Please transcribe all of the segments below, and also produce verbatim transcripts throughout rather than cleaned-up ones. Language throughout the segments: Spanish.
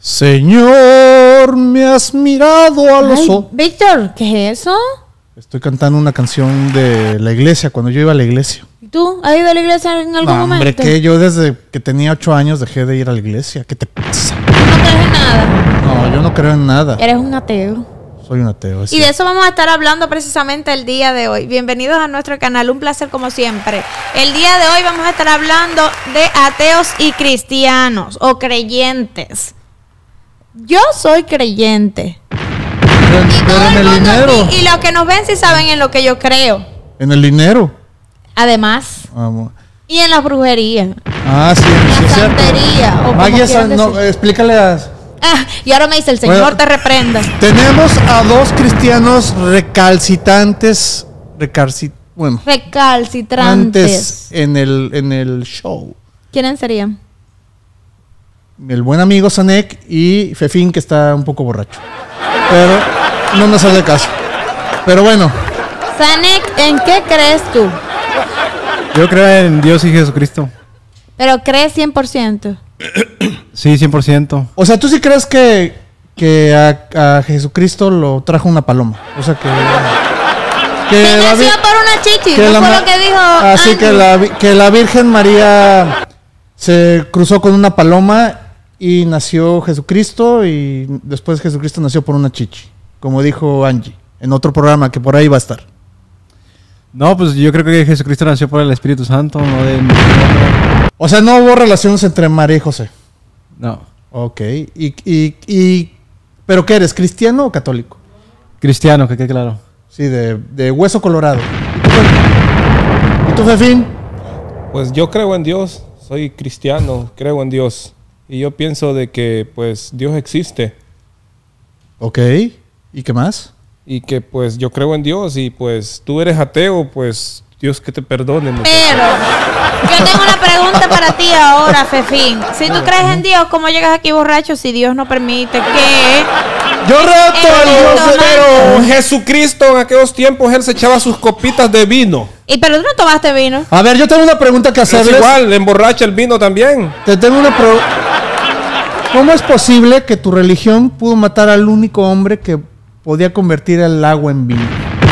Señor, me has mirado a los ojos. Víctor, ¿qué es eso? Estoy cantando una canción de la iglesia, cuando yo iba a la iglesia. ¿Y tú? ¿Has ido a la iglesia en algún No, momento? hombre, que yo desde que tenía ocho años dejé de ir a la iglesia. ¿Qué te pasa? ¿Tú no crees en nada? No, yo no creo en nada. Eres un ateo. Soy un ateo. Y de eso vamos a estar hablando precisamente el día de hoy. Bienvenidos a nuestro canal, un placer como siempre. El día de hoy vamos a estar hablando de ateos y cristianos o creyentes. Yo soy creyente. Pero, Y pero todo en el el mundo, dinero. y, y los que nos ven sí saben en lo que yo creo. En el dinero. Además, Vamos. y en la brujería, Ah, sí, en sí, la es cierto. santería. O como Magia, quieran san- no, decir. explícale a... Ah, y ahora me dice el Señor Bueno, te reprenda. Tenemos a dos cristianos recalcitrantes, recalci, bueno, Recalcitrantes. antes en el, en el show. ¿Quiénes serían? El buen amigo Sanek y Fefín, que está un poco borracho. Pero no nos hace caso. Pero bueno, Sanek, ¿en qué crees tú? Yo creo en Dios y Jesucristo. Pero crees cien por ciento. Sí, cien por ciento. o sea, ¿tú sí crees que, que a, a Jesucristo lo trajo una paloma? O sea, que... Que que la nació vi- por una chichi, que no la fue ma- lo que dijo Así Angie. que la, vi- que la Virgen María se cruzó con una paloma y nació Jesucristo, y después Jesucristo nació por una chichi, como dijo Angie en otro programa que por ahí va a estar. No, pues yo creo que Jesucristo nació por el Espíritu Santo, no de... O sea, no hubo relaciones entre María y José. No. Ok. Y, y, y ¿pero qué eres? ¿Cristiano o católico? Cristiano, que quede claro. Sí, de, de hueso colorado. ¿Y tú, Fefín? Pues yo creo en Dios, soy cristiano, creo en Dios. Y yo pienso de que pues Dios existe Ok. ¿Y qué más? y que pues yo creo en Dios y pues tú eres ateo, pues Dios que te perdone. muchacho. Pero yo tengo una pregunta para ti ahora, Fefín. Si tú crees en Dios, ¿cómo llegas aquí borracho si Dios no permite que... Yo reto al Eh, Dios de... Pero Jesucristo en aquellos tiempos él se echaba sus copitas de vino. Y pero tú no tomaste vino. A ver, yo tengo una pregunta que Es hacerles. igual, le emborracha el vino también. Te tengo una pregunta. ¿Cómo es posible que tu religión pudo matar al único hombre que podía convertir el agua en vino?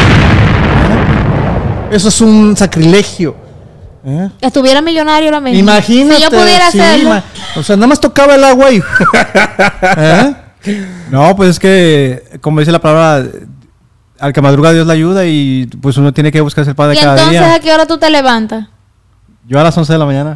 ¿Eh? Eso es un sacrilegio. ¿Eh? Estuviera millonario ahora mismo. Imagínate. Si yo pudiera sí, hacerlo. ma- O sea, nada más tocaba el agua y... ¿Eh? No, pues es que, como dice la palabra, al que madruga Dios le ayuda y pues uno tiene que buscar el pan de Y cada entonces, día. ¿a qué hora tú te levantas? Yo a las once de la mañana.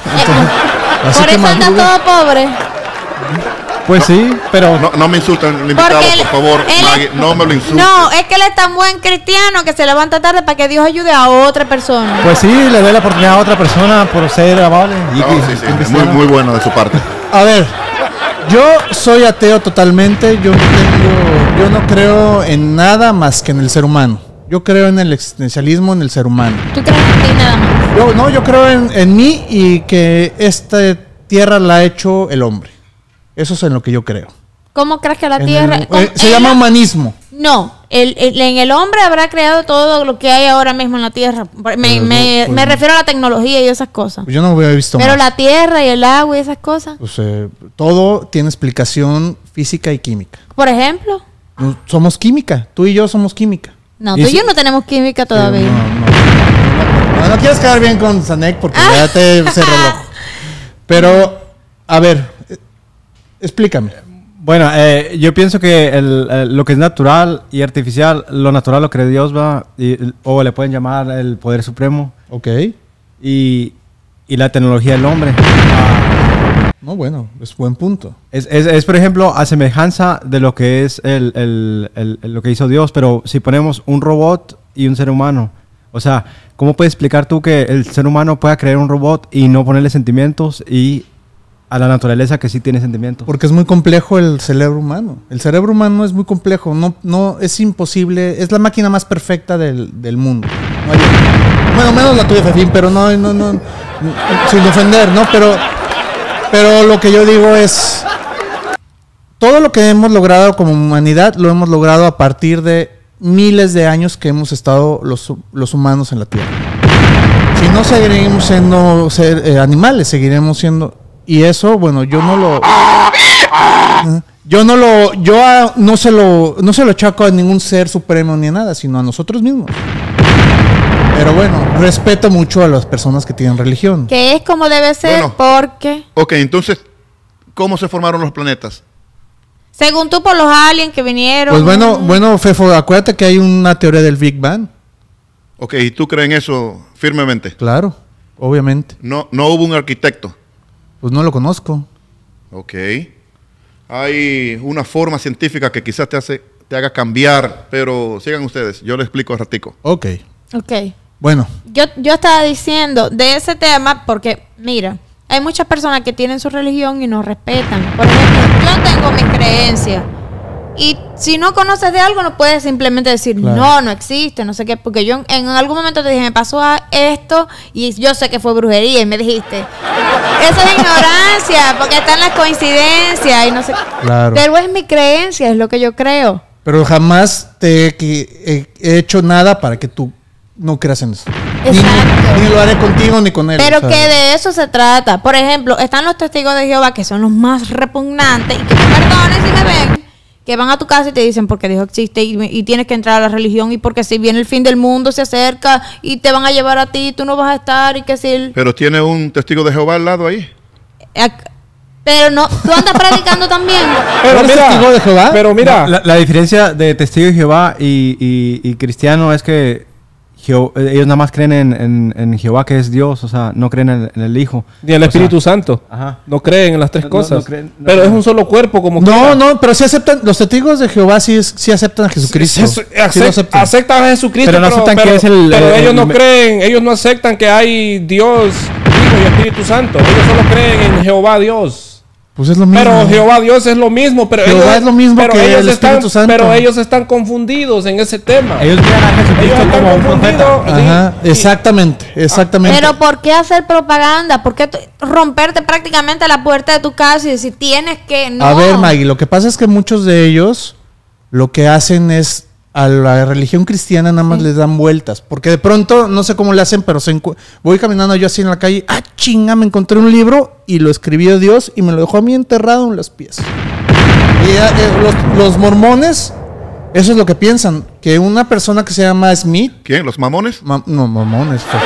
Así Por que eso andas madruga. todo pobre. Pues sí, pero... No, no me insulten el invitado, Porque él- por favor, él- Maggie, no me lo insulten. No, es que él es tan buen cristiano que se levanta tarde para que Dios ayude a otra persona. Pues sí, le doy la oportunidad a otra persona por ser amable. Y No, que- sí, sí, y muy, cristiano. muy bueno de su parte. A ver, yo soy ateo totalmente. Yo no tengo, yo no creo en nada más que en el ser humano. Yo creo en el existencialismo, en el ser humano. Tú crees en ti nada más. Yo, no, yo creo en, en mí y que esta tierra la ha hecho el hombre. Eso es en lo que yo creo. ¿Cómo crees que la En tierra... el- cómo- eh, se él- llama humanismo. No, el, el- en el hombre habrá creado todo lo que hay ahora mismo en la tierra. Me, Pues me- no, pues me no. refiero a la tecnología y esas cosas. Pues yo no había visto Pero más. la tierra y el agua y esas cosas. Pues, eh, todo tiene explicación física y química. Por ejemplo. No, somos química. Tú y yo somos química. No, Y tú y si- yo no tenemos química todavía. Sí, no, no, no, no quieres quedar bien con Sanek porque ya te se reloj. Pero, a ver, eh, explícame. Bueno, eh, yo pienso que el, el- lo que es natural y artificial, lo natural lo cree Dios, va, y- o le pueden llamar el poder supremo, Ok. y, y la tecnología del hombre. No, bueno, es buen punto. Es, es, es, por ejemplo, a semejanza de lo que es el, el- el- el- lo que hizo Dios, pero si ponemos un robot y un ser humano, o sea, ¿cómo puedes explicar tú que el ser humano pueda crear un robot y no ponerle sentimientos y a la naturaleza que sí tiene sentimientos? Porque es muy complejo el cerebro humano. El cerebro humano es muy complejo. No, no, es imposible. Es la máquina más perfecta del, del mundo. No hay- bueno, menos la tuya, Fefín, pero no, no, no, no, sin ofender, ¿no? Pero, pero lo que yo digo es, todo lo que hemos logrado como humanidad lo hemos logrado a partir de miles de años que hemos estado los, los humanos en la Tierra. Si no seguiremos siendo ser, eh, animales, seguiremos siendo Y eso, bueno, yo no lo... Yo no lo... Yo a- no se lo... No se lo achaco a ningún ser supremo ni a nada, sino a nosotros mismos. Pero bueno, respeto mucho a las personas que tienen religión. Que es como debe ser Bueno. porque, Ok, entonces, ¿cómo se formaron los planetas? según tú, por los aliens que vinieron. Pues bueno, bueno, Fefo, acuérdate que hay una teoría del Big Bang. Ok, ¿y tú crees en eso firmemente? Claro, obviamente. No, no hubo un arquitecto. Pues no lo conozco. Ok. Hay una forma científica que quizás te hace, te haga cambiar, pero sigan ustedes, yo les explico al ratico. Ok. Ok. Bueno, Yo, yo estaba diciendo de ese tema porque, mira, hay muchas personas que tienen su religión y no respetan. Por ejemplo, yo tengo mi creencia. Y si no conoces de algo, no puedes simplemente decir, Claro. no, no existe, no sé qué. Porque yo en, en algún momento te dije, me pasó a esto y yo sé que fue brujería. Y me dijiste, eso es ignorancia, porque están las coincidencias y no sé qué. claro. Pero es mi creencia, es lo que yo creo. Pero jamás te he, que- he- he hecho nada para que tú no creas en eso. Ni, Exacto. ni lo haré contigo ni con él. Pero o sea, que de eso se trata. Por ejemplo, están los testigos de Jehová, que son los más repugnantes, y que me perdonen si me ven, que van a tu casa y te dicen porque Dios existe y, y tienes que entrar a la religión y porque si viene el fin del mundo se acerca y te van a llevar a ti, tú no vas a estar y que si... el- Pero tiene un testigo de Jehová al lado ahí. ac- Pero no, tú andas predicando también. Pero ¿Eres mira, testigo de Jehová? pero mira, La, la diferencia de testigo de Jehová y, y- y cristiano es que Jeho- eh, ellos nada más creen en, en- en Jehová, que es Dios, o sea, no creen en, en el Hijo. ni el O sea, Espíritu Santo. ajá. No creen en las tres No, no, cosas. no creen- no pero es creen. un solo cuerpo como No, quiera. no, pero sí aceptan, los testigos de Jehová sí, es- sí aceptan a Jesucristo. Jesu- Sí acep- lo aceptan. aceptan a Jesucristo, Pero no aceptan que es el- pero el- ellos el- no creen, ellos no aceptan que hay Dios, Hijo y Espíritu Santo. Ellos solo creen en Jehová Dios. Pues es lo mismo. Pero Jehová Dios es lo mismo, pero Jehová ellos, es lo mismo pero que ellos el están, Espíritu Santo. Pero ellos están confundidos en ese tema. Ellos miran a Ellos Jesucristo están como un profeta. confundidos. Ajá, sí. exactamente, exactamente. Pero ¿por qué hacer propaganda? ¿Por qué t- romperte prácticamente la puerta de tu casa y decir tienes que no? A ver, Maggie, lo que pasa es que muchos de ellos lo que hacen es a la religión cristiana nada más les dan vueltas. Porque de pronto, no sé cómo le hacen, pero se encu- voy caminando yo así en la calle. Ah, chinga, me encontré un libro y lo escribió Dios y me lo dejó a mí enterrado en los pies. Y ya, eh, los, los mormones, eso es lo que piensan. Que una persona que se llama Smith, ¿Quién? ¿Los mamones? ma- no, mormones, fue,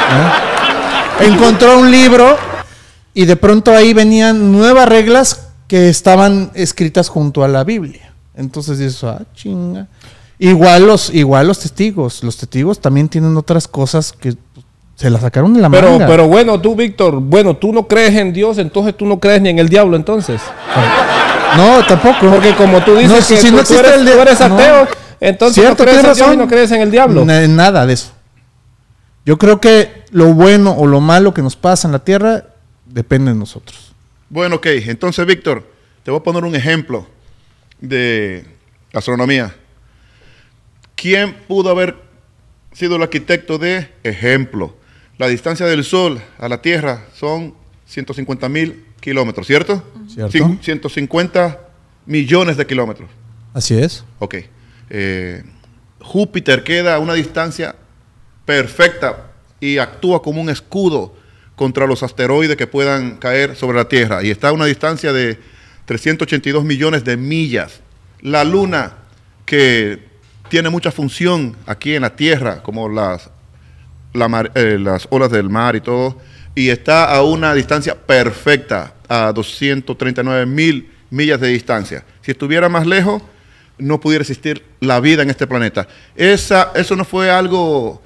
¿eh? encontró un libro y de pronto ahí venían nuevas reglas que estaban escritas junto a la Biblia. Entonces dices, ah, chinga. Igual los, igual los testigos. Los testigos también tienen otras cosas que se las sacaron de la Pero, manga. pero bueno, tú, Víctor, bueno, tú no crees en Dios, entonces tú no crees ni en el diablo, entonces. No, tampoco. Porque como tú dices No, que si- si tú, no tú existe eres, el de- tú eres no. ateo, entonces Cierto, no crees en tienes Dios y razón. no crees en el diablo. Na- nada de eso. Yo creo que lo bueno o lo malo que nos pasa en la tierra depende de nosotros. Bueno, ok. Entonces, Víctor, te voy a poner un ejemplo de astronomía. ¿Quién pudo haber sido el arquitecto de ejemplo? La distancia del Sol a la Tierra son ciento cincuenta mil kilómetros, ¿cierto? Cierto. Cin- ciento cincuenta millones de kilómetros. Así es. Ok. Eh, Júpiter queda a una distancia perfecta y actúa como un escudo contra los asteroides que puedan caer sobre la Tierra. Y está a una distancia de trescientos ochenta y dos millones de millas. La Luna, que tiene mucha función aquí en la Tierra, como las, la mar- eh, las olas del mar y todo, y está a una distancia perfecta, a doscientos treinta y nueve mil millas de distancia. Si estuviera más lejos, no pudiera existir la vida en este planeta. Esa, eso no fue algo,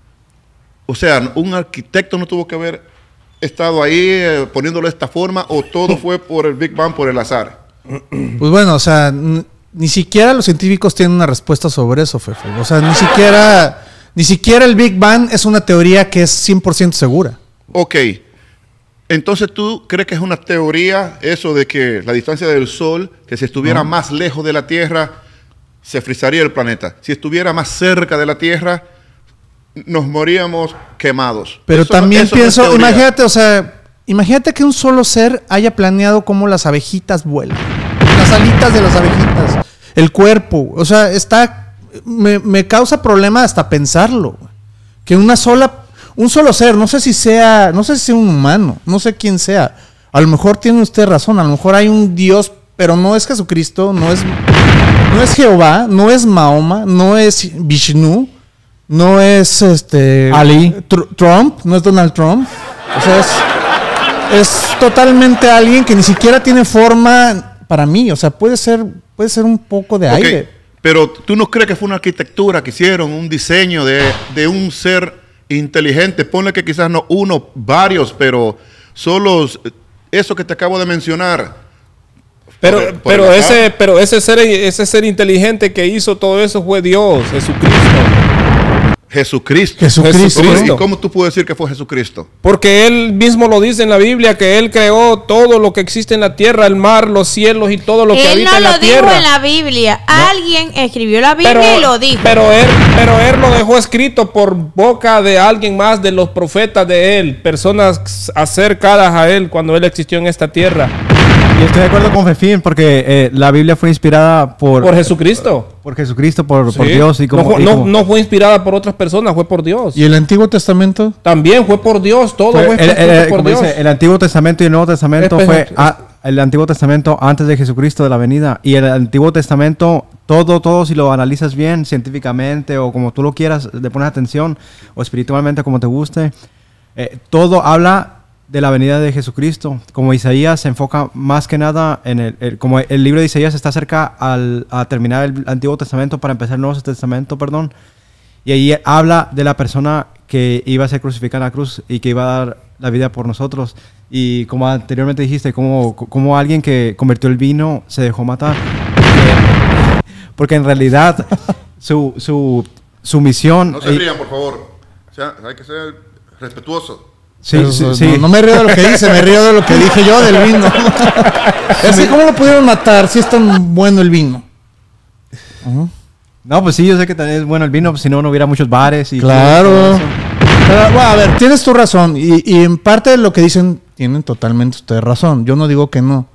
o sea, un arquitecto no tuvo que haber estado ahí eh, poniéndolo de esta forma, o todo fue por el Big Bang, por el azar. Pues bueno, o sea, n- ni siquiera los científicos tienen una respuesta sobre eso, Fefe. O sea, ni siquiera, ni siquiera el Big Bang es una teoría que es cien por ciento segura. Ok, entonces tú crees que es una teoría eso de que la distancia del Sol, que si estuviera No. más lejos de la Tierra, se frisaría el planeta. Si estuviera más cerca de la Tierra, nos moríamos quemados. Pero Eso no- también eso no es pienso, teoría. imagínate, o sea, imagínate que un solo ser haya planeado cómo las abejitas vuelan. Las alitas de las abejitas. El cuerpo. O sea, está. Me, me causa problema hasta pensarlo. Que una sola. Un solo ser, no sé si sea. No sé si sea un humano. No sé quién sea. a lo mejor tiene usted razón, a lo mejor hay un Dios, pero no es Jesucristo, no es, no es Jehová, no es Mahoma, no es Vishnu, no es este Ali. Tr- Trump, no es Donald Trump. O sea, es, es totalmente alguien que ni siquiera tiene forma para mí. O sea, puede ser, puede ser un poco de Ok, aire. pero ¿tú no crees que fue una arquitectura que hicieron, un diseño de, de un ser inteligente? Ponle que quizás no uno, varios, pero solo eso que te acabo de mencionar. Pero, Por el- por pero, el ese, acá. pero ese, ser, ese ser inteligente que hizo todo eso fue Dios, Jesucristo. Jesucristo. Jesucristo. Jesucristo. ¿Y cómo tú puedes decir que fue Jesucristo? Porque Él mismo lo dice en la Biblia, que Él creó todo lo que existe en la tierra, el mar, los cielos y todo lo que Él habita no en la lo dijo tierra. en la Biblia. Alguien escribió la Biblia Pero, y lo dijo. pero él, pero él lo dejó escrito por boca de alguien más, de los profetas de Él, personas acercadas a Él cuando Él existió en esta tierra. Y estoy de acuerdo con Fefín porque eh, la Biblia fue inspirada por, Por Jesucristo. por Jesucristo, por, por Sí. Dios. Y como, no, fue, y no- como- no fue inspirada por otras personas, fue por Dios. ¿Y el Antiguo Testamento? También fue por Dios, todo fue- fue, el, escrito el- por como Dios. dice, el Antiguo Testamento y el Nuevo Testamento Espera, fue espera. a- el Antiguo Testamento antes de Jesucristo de la venida. Y el Antiguo Testamento, todo, todo, si lo analizas bien, científicamente o como tú lo quieras, le pones atención, o espiritualmente como te guste, eh, todo habla de la venida de Jesucristo. Como Isaías se enfoca más que nada en el, el- como el libro de Isaías está cerca al, a terminar el Antiguo Testamento para empezar el Nuevo Testamento, perdón. Y ahí habla de la persona que iba a ser crucificada en la cruz y que iba a dar la vida por nosotros. Y como anteriormente dijiste, como, como alguien que convirtió el vino se dejó matar. Porque, porque en realidad su, su, su misión... No se y- rían, por favor. O sea, hay que ser respetuoso. sí, Pero, sí, no, sí. no me río de lo que dice, me río de lo que dije yo del vino. Es que, ¿cómo lo pudieron matar si es tan bueno el vino? No, pues sí, yo sé que también es bueno el vino, pues, si no, no hubiera muchos bares. Y Claro. todo eso. Pero, bueno, a ver, tienes tu razón. Y, y en parte de lo que dicen, tienen totalmente ustedes razón. Yo no digo que no.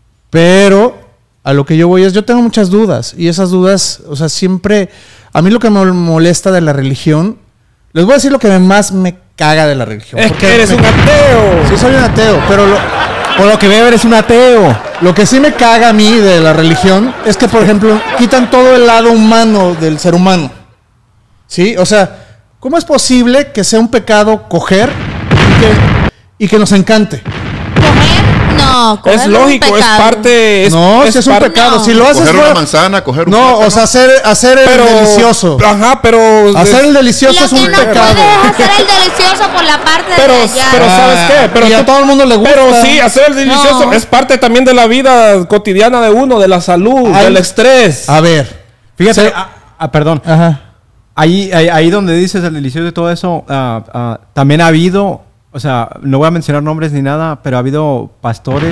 Pero a lo que yo voy es, yo tengo muchas dudas. Y esas dudas, o sea, siempre... A mí lo que me molesta de la religión... Les voy a decir lo que más me caga de la religión. Es porque que eres me- un ateo. Sí, soy un ateo, pero lo, Por lo que veo, eres un ateo. lo que sí me caga a mí de la religión es que, por ejemplo, quitan todo el lado humano del ser humano. ¿Sí? O sea, ¿cómo es posible que sea un pecado coger y que, y que nos encante? Coger, no, coger Es no lógico, es pecado. parte. Es, no, si es un parte- pecado. no. Si lo haces Coger fuera- una manzana, coger un No, plátano. o sea, hacer, hacer el Pero, delicioso. Ajá, pero. Hacer el delicioso Lo es que un no pecado. puedes hacer el delicioso por la parte Pero, de allá. pero ¿sabes qué? Pero y a tú- todo el mundo le gusta. Pero sí, hacer el delicioso No. es parte también de la vida cotidiana de uno, de la salud, Ay. del estrés. A ver. Fíjate, Se- ah, ah, perdón. Ajá. Ahí, ahí, ahí donde dices el delicioso y todo eso, ah, ah, también ha habido, o sea, no voy a mencionar nombres ni nada, pero ha habido pastores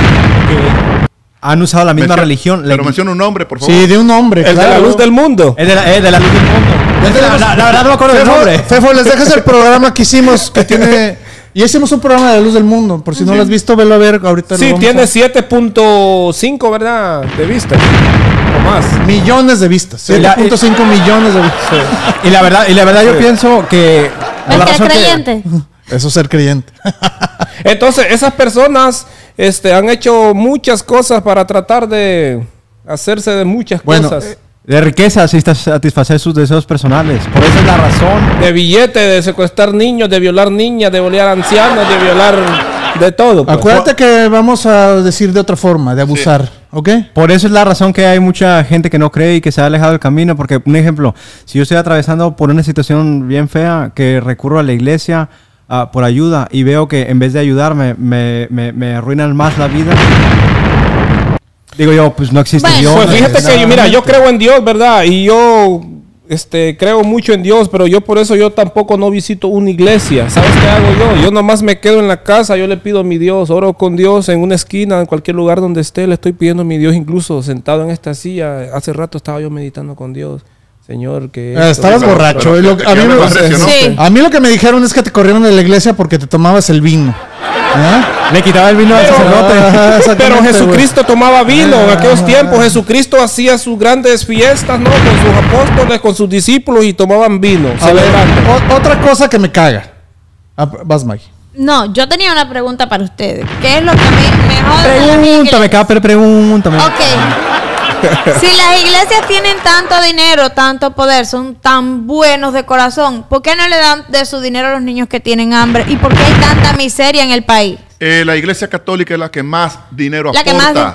que han usado la misma Menciona- religión. Pero la- menciona un nombre, por favor. Sí, de un hombre. el de la claro. luz del mundo. Es de la, es de la luz del mundo. Es de la, la- la verdad no me acuerdo del Fefo, nombre. Fefo, les dejas el programa que hicimos, que tiene... Y hicimos un programa de la luz del mundo. Por si no lo has visto, velo a ver. Ahorita lo Sí, vamos tiene a- siete punto cinco, ¿verdad? De vistas. O más. millones de vistas. Y la- siete punto cinco millones de vistas. Y la verdad, y la verdad yo pienso que... por la El que es razón que- creyente. Eso es ser creyente. Entonces, esas personas este, han hecho muchas cosas para tratar de hacerse de muchas Bueno, cosas. de riqueza, sí, está satisfacer sus deseos personales. Por eso es la razón. De billete, de secuestrar niños, de violar niñas, de violar ancianos, de violar de todo. pues. Acuérdate que vamos a decir de otra forma, de abusar. ¿Ok? Por eso es la razón que hay mucha gente que no cree y que se ha alejado del camino. Porque, un ejemplo, si yo estoy atravesando por una situación bien fea, que recurro a la iglesia ah, por ayuda y veo que en vez de ayudarme, me, me, me arruinan más la vida. Digo yo, pues no existe Bueno. Dios. Pues no fíjate existe que, nada. mira, yo creo en Dios, ¿verdad? Y yo este, creo mucho en Dios, pero yo por eso yo tampoco no visito una iglesia. ¿Sabes qué hago yo? Yo nomás me quedo en la casa, yo le pido a mi Dios, oro con Dios en una esquina, en cualquier lugar donde esté, le estoy pidiendo a mi Dios, incluso sentado en esta silla. Hace rato estaba yo meditando con Dios. Señor, que... Eh, estabas pero- borracho. pero- y lo- pero- a, mí ya me me, impresionó. Sí. a mí lo que me dijeron es que te corrieron de la iglesia porque te tomabas el vino. ¿Eh? Le quitaba el vino al Pero- sacerdote. Ajá, exactamente, Pero güey. Jesucristo tomaba vino en aquellos tiempos. Jesucristo hacía sus grandes fiestas, ¿no? Con sus apóstoles, con sus discípulos y tomaban vino. A ver, celebrando. o- otra cosa que me caga. Ah, vas, Mike. No, yo tenía una pregunta para ustedes. ¿Qué es lo que a mí me jode de las Pregúntame, iglesias? Caper, pregúntame. Ok. Si las iglesias tienen tanto dinero, tanto poder, son tan buenos de corazón, ¿por qué no le dan de su dinero a los niños que tienen hambre? ¿Y por qué hay tanta miseria en el país? Eh, la iglesia católica es la que más dinero La que aporta más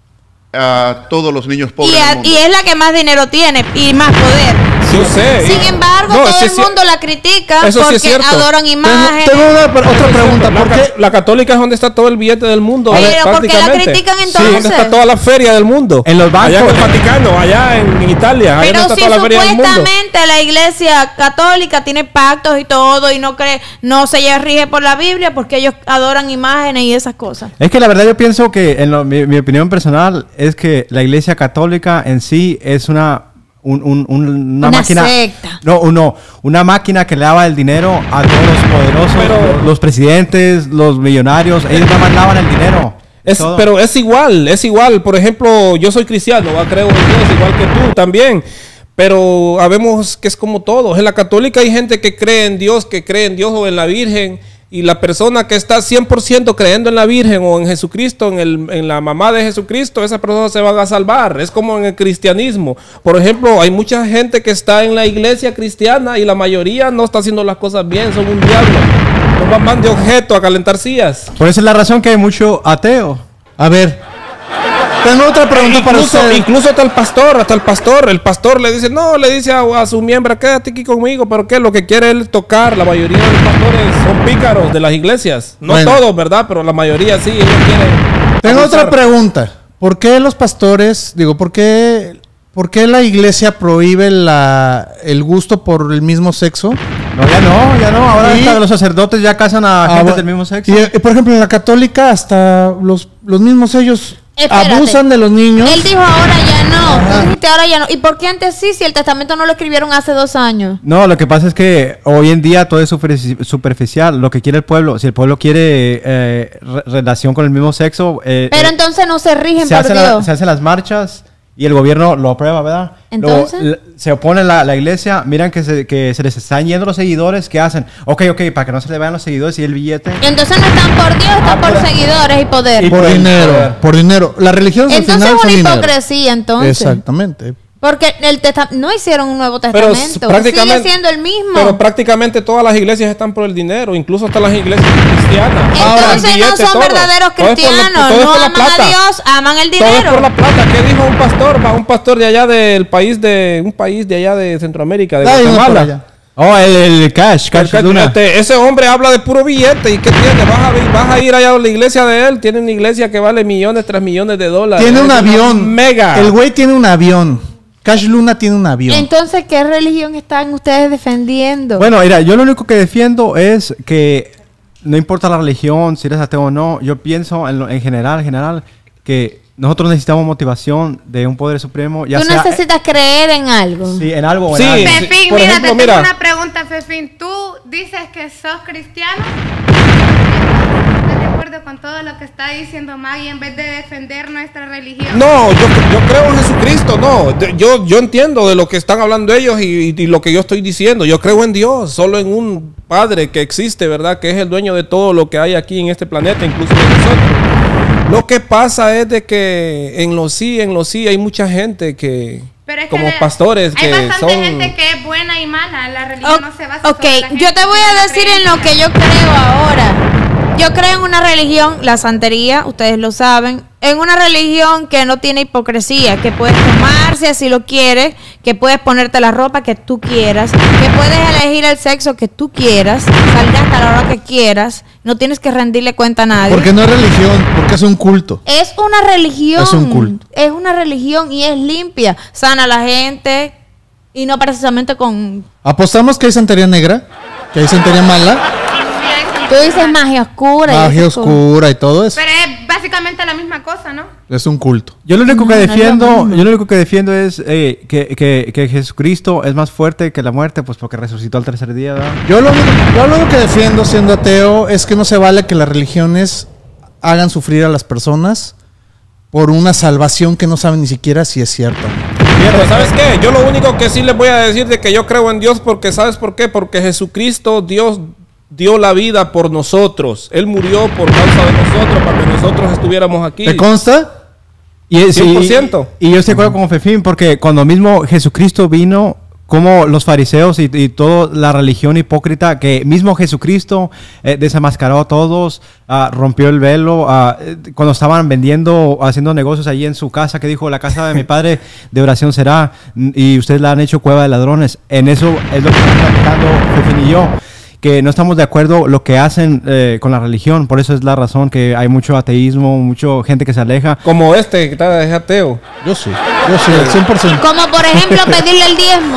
a todos los niños pobres Y, del a- mundo. y es la que más dinero tiene y más poder. Yo sé. Sin embargo, No, todo sí el es cier- mundo la critica Eso sí porque es cierto. adoran Tengo, imágenes. tengo una- otra pregunta. La, ¿Por ca- qué? la católica es donde está todo el billete del mundo. Pero, a ver, ¿por qué la prácticamente. critican Sí, entonces? donde está toda la feria del mundo. En los bancos. Allá en el Vaticano, allá en, en Italia. Allá Pero donde si está toda la feria del mundo. supuestamente la iglesia católica tiene pactos y todo y no cree, no se rige por la Biblia porque ellos adoran imágenes y esas cosas. Es que la verdad yo pienso que, en lo- mi, mi opinión personal, es que la iglesia católica en sí es una, un- un- un- una, Una máquina. secta. No, no, una máquina que le daba el dinero a todos los poderosos, Pero- los, los presidentes, los millonarios, ellos no mandaban el dinero. Es, Todo. pero es igual, es igual. Por ejemplo, yo soy cristiano, ¿va? Creo en Dios igual que tú también. Pero sabemos que es como todo. En la católica hay gente que cree en Dios, que cree en Dios o en la Virgen. Y la persona que está cien por ciento creyendo en la Virgen o en Jesucristo, en, el, en la mamá de Jesucristo, esa persona se va a salvar. Es como en el cristianismo. Por ejemplo, hay mucha gente que está en la iglesia cristiana y la mayoría no está haciendo las cosas bien, son un diablo. No van de objeto a calentar sillas. Por esa es la razón que hay mucho ateo. A ver. Tengo otra pregunta para incluso, usted. incluso hasta el pastor, hasta el pastor, el pastor le dice, no, le dice a, a su miembro, quédate aquí conmigo, pero qué, lo que quiere él tocar, la mayoría de los pastores son pícaros de las iglesias, no Bueno. todos, ¿verdad? Pero la mayoría sí, ellos quieren. Tengo abusar. otra pregunta. ¿Por qué los pastores, digo, por qué, por qué la iglesia prohíbe la, el gusto por el mismo sexo? No, ya no, ya no. Ahora Y- hasta los sacerdotes ya casan a Ah, gente bu- del mismo sexo. Y, eh, por ejemplo, en la católica hasta los, los mismos ellos Espérate. abusan de los niños. Él dijo ahora ya no. Ajá. Tú dijiste ahora ya no. ¿Y por qué antes sí? Si el testamento no lo escribieron hace dos años. No, lo que pasa es que hoy en día todo es superfici- superficial. Lo que quiere el pueblo, si el pueblo quiere eh, re- relación con el mismo sexo, eh, Pero eh, entonces no se rigen se, por hacen la- Dios. se hacen las marchas y el gobierno lo aprueba, ¿verdad? Entonces. Luego, l- se opone la, la iglesia, miran que se, que se les están yendo los seguidores, ¿qué hacen? Ok, ok, para que no se le vayan los seguidores y el billete. Y entonces no están por Dios, están Ah, por por- seguidores y poder. y por por el dinero, poder. por dinero. Las religiones al Entonces final es son una dinero. hipocresía, entonces. Exactamente. Porque el testa- no hicieron un nuevo Pero testamento. prácticamente, Sigue siendo el mismo. Pero prácticamente todas las iglesias están por el dinero, incluso hasta las iglesias cristianas. Entonces el no billete, son todo. verdaderos Todo es por la- cristianos. todo es No por la aman a plata. Dios, aman el Todo es dinero. por la plata. ¿Qué dijo un pastor? Va, un pastor de allá del país de un país de allá de Centroamérica, de Hay uno por Guatemala. allá. Oh, el, el cash, cash Porque, Luna. este, ese hombre habla de puro billete. ¿Y qué tiene? Vas a, ver- vas a ir allá a la iglesia de él. Tiene una iglesia que vale millones, tres millones de dólares. Tiene un Es una avión. Mega. El güey tiene un avión. Cash Luna tiene un avión. Entonces, ¿qué religión están ustedes defendiendo? Bueno, mira, yo lo único que defiendo es que no importa la religión, si eres ateo o no, yo pienso en, lo- en general, en general, que nosotros necesitamos motivación de un poder supremo, ya Tú sea necesitas creer en algo. sí, en algo o Sí. en alguien. Fefín, por mira, ejemplo, te mira. tengo una pregunta, Fefín. ¿Tú dices que sos cristiano? ¿Estás de acuerdo con todo lo que está diciendo Maggie en vez de defender nuestra religión? No, yo, yo creo en Jesucristo, no. De- Yo, yo entiendo de lo que están hablando ellos y, y lo que yo estoy diciendo. Yo creo en Dios, solo en un Padre que existe, ¿verdad? Que es el dueño de todo lo que hay aquí en este planeta, incluso de nosotros. Lo que pasa es de que en los sí, en los sí hay mucha gente que, Pero es que como de- pastores, hay que bastante son... gente que es buena y mala. La religión O- no se basa ok, sobre la gente, yo te voy sino a la decir en lo creencia. que yo creo ahora. Yo creo en una religión, la santería, ustedes lo saben, en una religión que no tiene hipocresía, que puedes tomarse si lo quieres, que puedes ponerte la ropa que tú quieras, que puedes elegir el sexo que tú quieras, salir hasta la hora que quieras, no tienes que rendirle cuenta a nadie. Porque no es religión, porque es un culto. Es una religión. Es un culto. Es una religión y es limpia. Sana a la gente y no precisamente con... Apostamos que hay santería negra, que hay santería mala, Sí, hay gente Tú dices mala. magia oscura. y magia esas cosas. oscura y todo eso. Pero es básicamente la misma cosa, ¿no? Es un culto. Yo lo único que No, no es lo defiendo, mismo. yo lo único que defiendo es eh, que, que, que Jesucristo es más fuerte que la muerte, pues porque resucitó al tercer día, ¿verdad? Yo lo, único, yo lo único que defiendo siendo ateo es que no se vale que las religiones hagan sufrir a las personas por una salvación que no saben ni siquiera si es cierta. Pero ¿sabes qué? Yo lo único que sí les voy a decir de que yo creo en Dios porque ¿sabes por qué? Porque Jesucristo, Dios dio la vida por nosotros. Él murió por causa de nosotros, para que nosotros estuviéramos aquí. ¿Te consta? Y, es- cien por ciento. y, y yo estoy de acuerdo con Fefín, porque cuando mismo Jesucristo vino, como los fariseos y, y toda la religión hipócrita, que mismo Jesucristo eh, desenmascaró a todos, ah, rompió el velo, ah, eh, cuando estaban vendiendo, haciendo negocios allí en su casa, que dijo, la casa de mi padre de oración será, y ustedes la han hecho cueva de ladrones. En eso es lo que están platicando Fefín y yo, que no estamos de acuerdo lo que hacen eh, con la religión. Por eso es la razón que hay mucho ateísmo, mucha gente que se aleja. Como este, que está es ateo. Yo sí. Yo sí, al cien por ciento. Como por ejemplo pedirle el diezmo.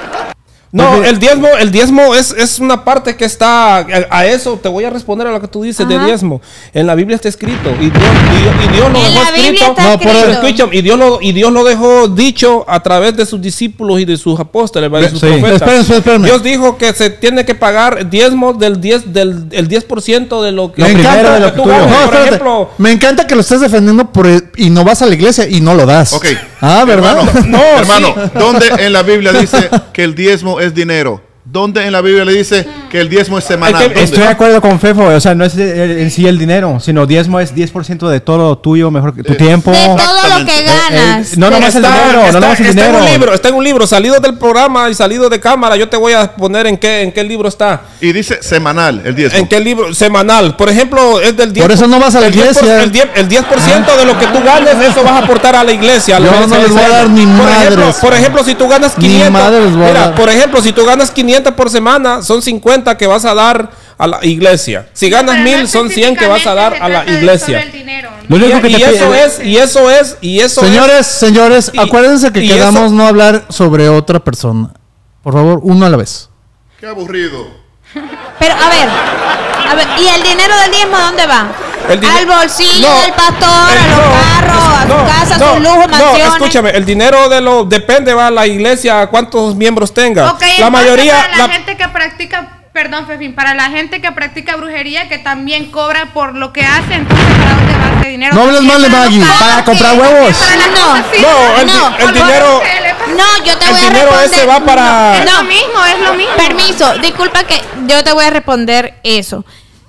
No, el diezmo, el diezmo es, es una parte que está a, a eso. Te voy a responder a lo que tú dices de Ajá. diezmo. En la Biblia está escrito y Dios, y Dios, y Dios lo En dejó la Biblia escrito. está No, por escrito. el- Escucha, y Dios lo y Dios lo dejó dicho a través de sus discípulos y de sus apóstoles, ¿verdad? de sus Sí. profetas. Espérenme, espérenme. Dios dijo que se tiene que pagar diezmo del diez del el diez por ciento de lo que Me Lo primero encanta de lo que que tú tuyo. ganes. No, Por espérate. ejemplo, Me encanta que lo estés defendiendo por el- y no vas a la iglesia y no lo das. Ok. Ah, ¿verdad? Hermano, No, hermano, ¿dónde en la Biblia dice que el diezmo es dinero? ¿Dónde en la Biblia le dice que el diezmo es semanal? Es que ¿Dónde? Estoy de acuerdo con Fefo, o sea, no es el- en sí el dinero, sino diezmo es diez por ciento de todo lo tuyo, mejor que tu Eh, tiempo. De todo lo Exactamente. que ganas. Eh, eh, no, nomás el Está- dinero, está- no nomás el está dinero. en un libro, está en un libro, salido del programa y salido de cámara. Yo te voy a poner en qué, en qué libro está. Y dice semanal el diezmo. ¿En qué libro? Semanal. Por ejemplo, es del diez. Por eso no vas a la el diez por- iglesia. El diez, el diez por ciento de lo que tú ganes, eso vas a aportar a la iglesia. a la Yo iglesia no les de voy a dar ni por ejemplo, madres. por ejemplo, si tú ganas Ni quinientos. madres les voy a Mira, dar. por ejemplo, si tú ganas quinientos por semana, son cincuenta que vas a dar a la iglesia. Si ganas Pero no mil, son cien que vas a dar específicamente a la se trata de iglesia. sobre el dinero, ¿no? Lo único que Y, y te eso pide- es, y eso es, y eso Señores, es. señores, Y- acuérdense que y quedamos eso- no hablar sobre otra persona. Por favor, uno a la vez. Qué aburrido. Pero a ver, a ver, ¿y el dinero del diezmo dónde va? El dine- Al bolsillo No, del pastor, el- a los no, carros, a no, su casa, a no, sus lujos, no, mansiones. escúchame, el dinero de lo depende, va a la iglesia, cuántos miembros tenga. Ok, la entonces mayoría, para la, la- gente que practica, perdón, Fefín, para la gente que practica brujería, que también cobra por lo que hace, entonces ¿para dónde va ese dinero? No hables También mal de para los Maggie. carros, Para comprar que- huevos. para las No. cosas así. No, el, di- No, el por dinero, favor, ¿qué le pasa? No, yo te el voy a dinero responder. ese va para. Es No. lo mismo, es lo mismo. Permiso, disculpa que yo te voy a responder eso.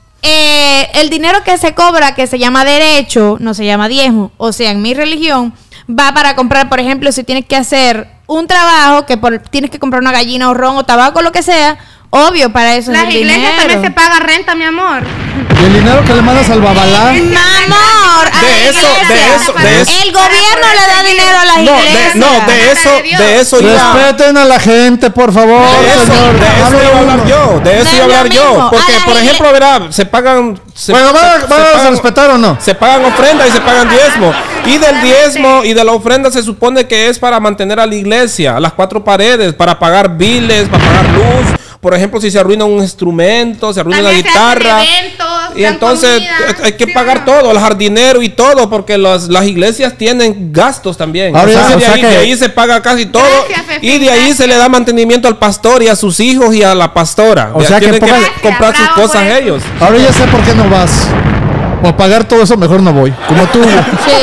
Eh, el dinero que se cobra, que se llama derecho, no se llama diezmo, o sea, en mi religión, va para comprar, por ejemplo, si tienes que hacer un trabajo, que por, tienes que comprar una gallina o ron o tabaco, lo que sea, obvio, para eso Las es el iglesias dinero. también se paga renta, mi amor. Y el dinero que le mandas al babalá. Mi amor, a De la eso, de iglesia. eso, de eso. El gobierno le da dinero a las No, iglesias. de, no, de eso, de eso iba. Respeten a la gente, por favor, De eso, señor. de eso Hable iba a hablar uno. yo, de eso No iba a es lo hablar yo. mismo. Porque, A la por igle- ejemplo, verá, se pagan. Se, Bueno, se- ¿vamos, se vamos a pagan- respetar o no? Se pagan ofrendas y se pagan diezmo. Y del diezmo y de la ofrenda se supone que es para mantener a la iglesia, a las cuatro paredes, para pagar biles, para pagar luz. Por ejemplo, si se arruina un instrumento, se arruina una También se hacen guitarra. eventos, Y dan entonces comida, hay que ¿sí o pagar no? todo, el jardinero y todo, porque las, las iglesias tienen gastos también. Ahora ya Entonces, sé, de, o sea ahí, que- de ahí se paga casi todo. Gracias, Fefín, y de ahí gracias. se le da mantenimiento al pastor y a sus hijos y a la pastora. O sea que tienen que, pongan- comprar sus Bravo por cosas eso. ellos. Ahora ya sé por qué no vas. Por pagar todo eso, mejor no voy. Como tú. Sí.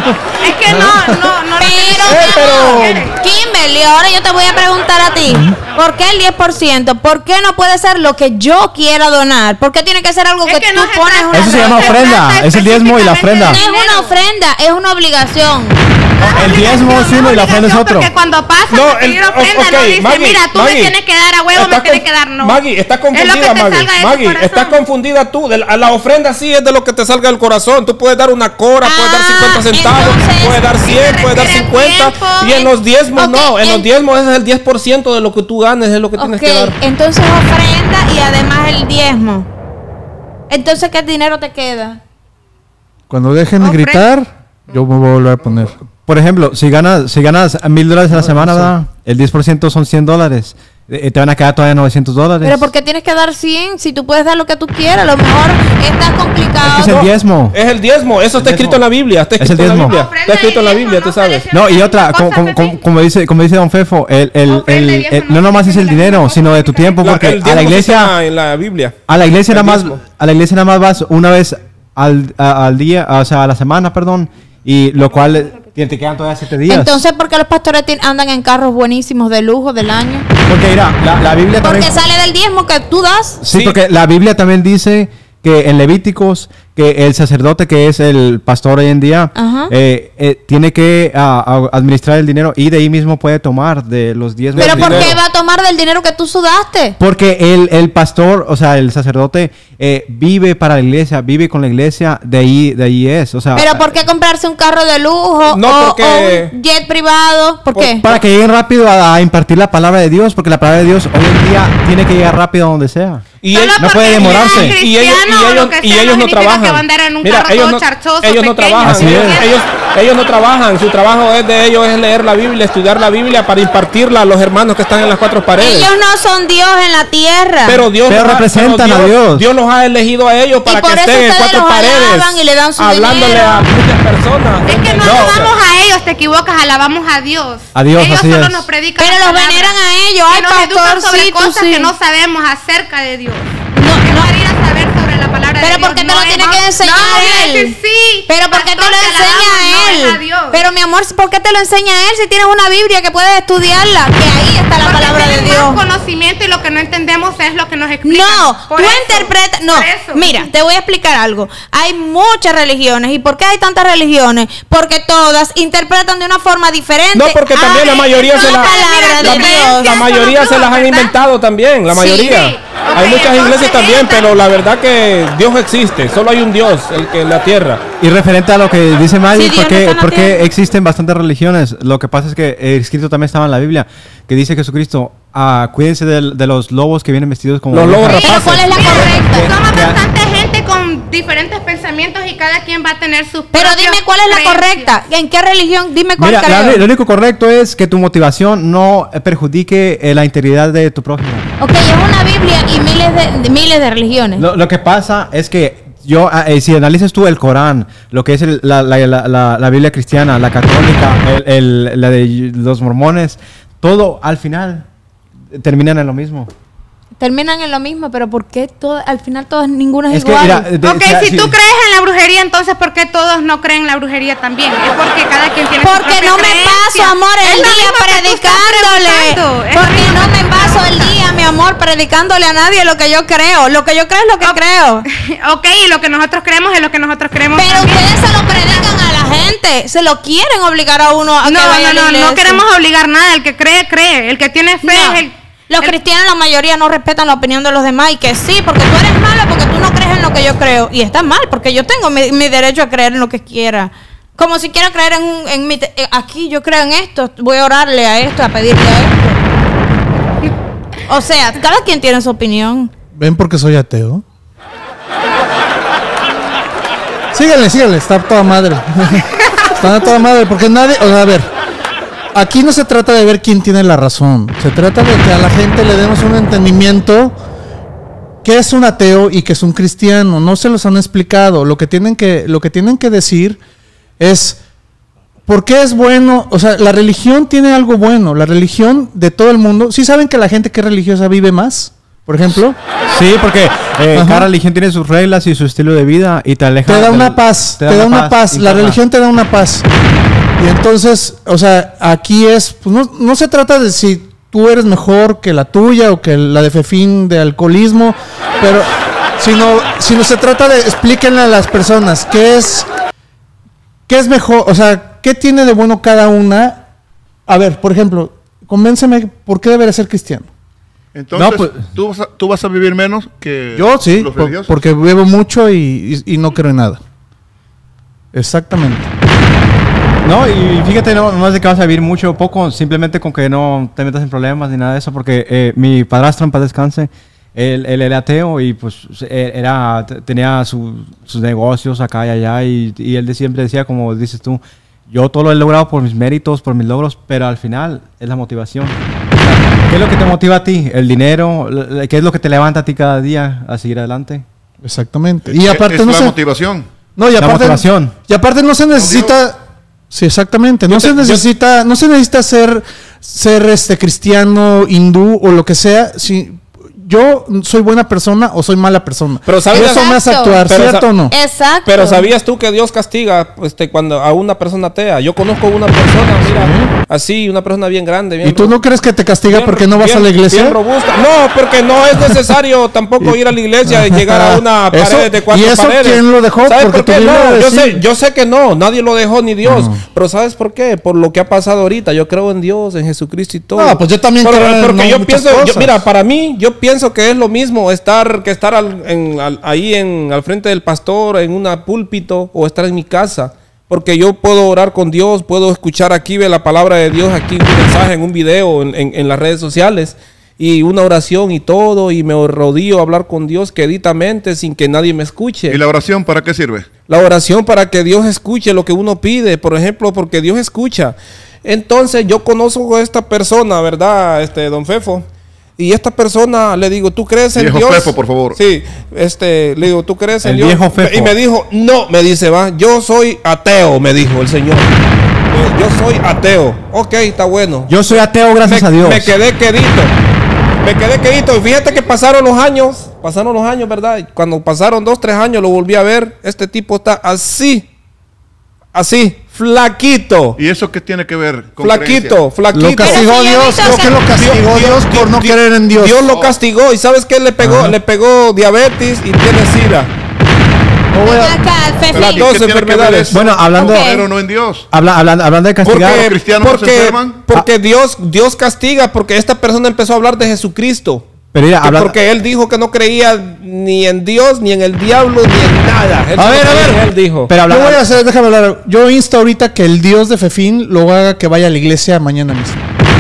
Es que no, no, no. Pero, Eh, pero- mi amor, Kimberly, ahora yo te voy a preguntar a ti, ¿por qué el diez por ciento? ¿Por qué no puede ser lo que yo quiera donar? ¿Por qué tiene que ser algo Es que, que tú no se pones trata una Eso se llama Se ofrenda, trata es el diezmo y la ofrenda. No es una ofrenda, es una obligación. El diezmo es uno y la ofrenda es otro. Porque cuando pasa No, a pedir el- ofrenda, ok, no dice, Maggie, mira, tú Maggie, me tienes que dar a huevo, me Está tienes con- que dar no. Maggie, está Es lo que confundida, te Maggie. salga de tu Maggie, corazón. está confundida tú. De la, la ofrenda sí es de lo que te salga del corazón. Tú puedes dar una cora, puedes dar Ah, cincuenta centavos, entonces, puedes dar cien, puedes dar requiere cincuenta. tiempo. Y en los diezmos Ok, no. En los en- diezmos ese es el diez por ciento de lo que tú ganes, es lo que tienes Ok, que dar. entonces ofrenda y además el diezmo. Entonces, ¿qué dinero te queda? Cuando dejen de Ofre- gritar, yo me voy a volver a poner. Por ejemplo, si ganas si ganas mil dólares a la semana, ¿verdad? El diez por ciento son cien dólares. Eh, te van a quedar todavía novecientos dólares. Pero ¿por qué tienes que dar cien si tú puedes dar lo que tú quieras? A lo mejor está complicado. Es que es el No, diezmo. Es el diezmo. Eso está El escrito diezmo. en la Biblia. Está Es el escrito en la diezmo. Biblia. Ofrenda Está escrito en la y Biblia, diezmo, tú no sabes. parece- No, y otra, Cosas como, como, así. como, como dice, como dice Don Fefo, el, el, Ofrenda y el, diezmo el- no no nomás es el parece dinero, la sino de tu tiempo, La- porque el a la diezmo iglesia, está en la Biblia. a la iglesia el nada más, diezmo. a la iglesia nada más vas una vez al, a- al día, o sea, a la semana, perdón, y lo cual Te te quedan todavía siete días. Entonces, ¿por qué los pastores tien- andan en carros buenísimos de lujo del año? Porque mira, la, la Biblia Porque también... sale del diezmo que tú das. Sí, Sí. porque la Biblia también dice que en Levíticos que el sacerdote que es el pastor hoy en día Ajá. eh, eh, tiene que ah, ah, administrar el dinero y de ahí mismo puede tomar de los diezmos. Pero del ¿por qué dinero. va a tomar del dinero que tú sudaste? Porque el, el pastor, o sea, el sacerdote eh, vive para la iglesia, vive con la iglesia, de ahí, de ahí es. O sea, Pero ¿por qué comprarse un carro de lujo No, o, porque- o un jet privado? ¿Por Por- qué? para que lleguen rápido a, a impartir la palabra de Dios, porque la palabra de Dios hoy en día tiene que llegar rápido a donde sea. Y Solo él- no porque puede demorarse. sean y ellos, cristianos y o ellos, lo que y sea, ellos no significa que trabajan. va a andar en un Mira, carro ellos todo no, charchoso, ellos no pequeño. trabajan. Así Ellos, es. ellos, ellos no trabajan. Su trabajo es de ellos es leer la Biblia, estudiar la Biblia para impartirla a los hermanos que están en las cuatro paredes. Ellos no son Dios en la tierra. Pero Dios Pero los ha- representan pero a Dios. Dios los ha elegido a ellos para por que eso estén en ustedes cuatro los paredes, alaban y le dan su hablándole dinero. a muchas personas. Es que no, No, o sea, alabamos a ellos, te equivocas, alabamos a Dios. A Dios, ellos así solo es. nos predican Pero la los palabra. veneran a ellos. Y Ay, nos educan sobre pastorcito, cosas sí. que no sabemos acerca de Dios. No, Que no. para ir a saber sobre la palabra Pero de Dios. ¿por qué te no lo es- tiene no, que enseñar no, voy a él? decir sí. Pero ¿por qué te Pastor, lo te enseña alabamos, no es a él? Dios. Pero mi amor, ¿por qué te lo enseña él si tienes una Biblia que puedes estudiarla? Que ahí está la Porque palabra de tienen Dios. más conocimiento y lo que no entendemos es lo que nos explican. No, Por tú eso, interpretas. No, por eso. mira, te voy a explicar algo. Hay muchas religiones. ¿Y por qué hay tantas religiones? Porque todas interpretan de una forma diferente. No, porque también la Ay, mayoría se la la, palabra la, de Dios. la mayoría se las han inventado también, la Sí. mayoría. Sí. Hay Ok, muchas entonces iglesias también, esta- pero la verdad que Dios existe, solo hay un Dios, el que en la tierra. Y referente a lo que dice Maggie, Sí, Dios ¿por no qué, está en la por qué tierra. existen bastantes religiones? Lo que pasa es que el escrito también estaba en la Biblia, que dice Jesucristo, ah, cuídense del- de, los lobos que vienen vestidos como Los lobos ovejas. Pero ¿cuál es la Mira, correcta? somos Ya. bastante gente con diferentes pensamientos y cada quien va a tener sus Pero propios dime cuál es la creencias. correcta. ¿En qué religión? Dime cuál Mira, creo. la- lo único correcto es que tu motivación no eh, perjudique eh, la integridad de tu prójimo. Ok, es una Biblia y miles de, de- miles de religiones. Lo, lo que pasa es que yo, ah, eh, si analizas tú el Corán, lo que es el- la, la- la- la- la Biblia cristiana, la católica, el- el- la de los mormones, todo al final terminan en lo mismo. Terminan en lo mismo, pero ¿por qué todo, al final todas, ninguna es, Es que, igual? mira, de- Ok, si- si si- tú crees en la brujería, entonces ¿por qué todos no creen en la brujería también? Es porque cada quien tiene su Porque propia no me creencia. paso, amor, Es el lo día mismo que tú estás predicándole. preguntando. Es lo Porque mismo no que me tú estás paso el preguntando. día, mi amor, predicándole a nadie lo que yo creo. Lo que yo creo es lo que Ok. creo. Ok, y lo que nosotros creemos es lo que nosotros creemos. Pero también. ustedes se lo predican a la gente. Se lo quieren obligar a uno a No, que vaya a la no, no, no iglesia. queremos obligar nada. El que cree, cree. El que tiene fe No. es el... Los el- cristianos, la mayoría, no respetan la opinión de los demás. Y que sí, porque tú eres malo, porque tú no crees en lo que yo creo. Y está mal, porque yo tengo mi, mi derecho a creer en lo que quiera. Como si quiera creer en, un- en mi... te- eh, aquí yo creo en esto. Voy a orarle a esto, a pedirle a esto. O sea, cada quien tiene su opinión. ¿Ven porque soy ateo? Síganle, síganle, está a toda madre. Está a toda madre, porque nadie, o sea, a ver, aquí no se trata de ver quién tiene la razón. Se trata de que a la gente le demos un entendimiento que es un ateo y que es un cristiano. No se los han explicado. Lo que tienen que, lo que tienen que decir es ¿por qué es bueno? O sea, la religión tiene algo bueno. La religión de todo el mundo. ¿Sí saben que la gente que es religiosa vive más? Por ejemplo, Sí, porque eh, Ajá. cada religión tiene sus reglas y su estilo de vida y te aleja. te da del- una paz, te da una paz. La interna. religión te da una paz. Y entonces, o sea, aquí es, pues no, no se trata de si tú eres mejor que la tuya o que la de Fefín de alcoholismo, pero sino, sino se trata de explíquenle a las personas qué es, qué es mejor, o sea, qué tiene de bueno cada una. A ver, por ejemplo, convénceme por qué debería ser cristiano. Entonces, No, pues- ¿tú, vas a, tú vas a vivir menos que Yo sí, los por- religiosos. porque bebo mucho y, y- y no creo en nada. Exactamente. No, y fíjate, no, no es de que vas a vivir mucho o poco, simplemente con que no te metas en problemas ni nada de eso, porque eh, mi padrastro, en paz descanse, él, él era ateo y pues él era, t- tenía su- sus negocios acá y allá y, y él de siempre decía, como dices tú, yo todo lo he logrado por mis méritos, por mis logros, pero al final es la motivación. O sea, ¿qué es lo que te motiva a ti? ¿El dinero? L- ¿Qué es lo que te levanta a ti cada día a seguir adelante? Exactamente. Y Es- aparte es no la se, motivación. no, y La aparte, motivación. y aparte no se necesita. Sí, exactamente. No Yo te- se yo- necesita, no se necesita ser, ser este cristiano, hindú o lo que sea. Si, yo soy buena persona o soy mala persona. Pero Y ¿sabías- eso me hace Exacto. actuar, Pero ¿cierto sa- o no? Exacto. Pero ¿sabías tú que Dios castiga este, cuando a una persona atea? Yo conozco una persona, mira, así, una persona bien grande. Bien ¿Y tú ro- no crees que te castiga bien- porque no vas bien- a la iglesia? bien robusta. No, porque no es necesario tampoco ir a la iglesia y llegar a una Eso- pared de cuatro ¿y eso paredes. quién lo dejó? ¿Sabes Porque por qué? tu Biblia No, yo decía- sé, yo sé que no, nadie lo dejó ni Dios. No. Pero ¿sabes por qué? Por lo que ha pasado ahorita. Yo creo en Dios, en Jesucristo y todo. No, pues yo también Pero- creo en Porque no yo muchas pienso, yo- cosas. mira, para mí, yo pienso que es lo mismo estar que estar al- en- al- ahí en, al frente del pastor, en una púlpito, o estar en mi casa. Porque yo puedo orar con Dios, puedo escuchar aquí ve la palabra de Dios, aquí un mensaje, en un video, en, en- en las redes sociales, y una oración y todo, y me rodillo a hablar con Dios queditamente sin que nadie me escuche. ¿Y la oración para qué sirve? La oración para que Dios escuche lo que uno pide, por ejemplo, porque Dios escucha. Entonces yo conozco a esta persona, ¿verdad? Este, don Fefo. Y esta persona le digo, ¿tú crees en Viejo Dios? Fefo, por favor. Sí, este, le digo, ¿tú crees en El Dios? viejo Fefo. Y me dijo, no, me dice, va, yo soy ateo, me dijo el Señor. Eh, Yo soy ateo. Ok, está bueno. Yo soy ateo, gracias me, a Dios. Me quedé quedito. Me quedé quedito. Y fíjate que pasaron los años. Pasaron los años, ¿verdad? Y cuando pasaron dos, tres años, lo volví a ver. Este tipo está así. Así. Flaquito. ¿Y eso qué tiene que ver con Flaquito, creencia? flaquito. Lo castigó Pero si yo Dios, he visto, creo o sea, que lo castigó Dios, por no creer en Dios. Dios lo castigó. ¿Y sabes qué le pegó? Ajá. Le pegó diabetes y tiene sida. No voy a- Ven acá, Fefín. Las ¿Y dos qué tiene que ver enfermedades. eso? Bueno, hablando, Ok. Pero no en Dios. habla- hablando, hablando de castigar. Porque, ¿Los cristianos no se porque, enferman? porque Dios, Dios castiga porque esta persona empezó a hablar de Jesucristo. Pero mira, Que habla- porque él dijo que no creía ni en Dios, ni en el diablo, ni en nada. Él A no ver, a creía, ver. Él dijo. pero habla- Yo voy a hacer, déjame hablar. Yo insto ahorita que el Dios de Fefín lo haga que vaya a la iglesia mañana mismo.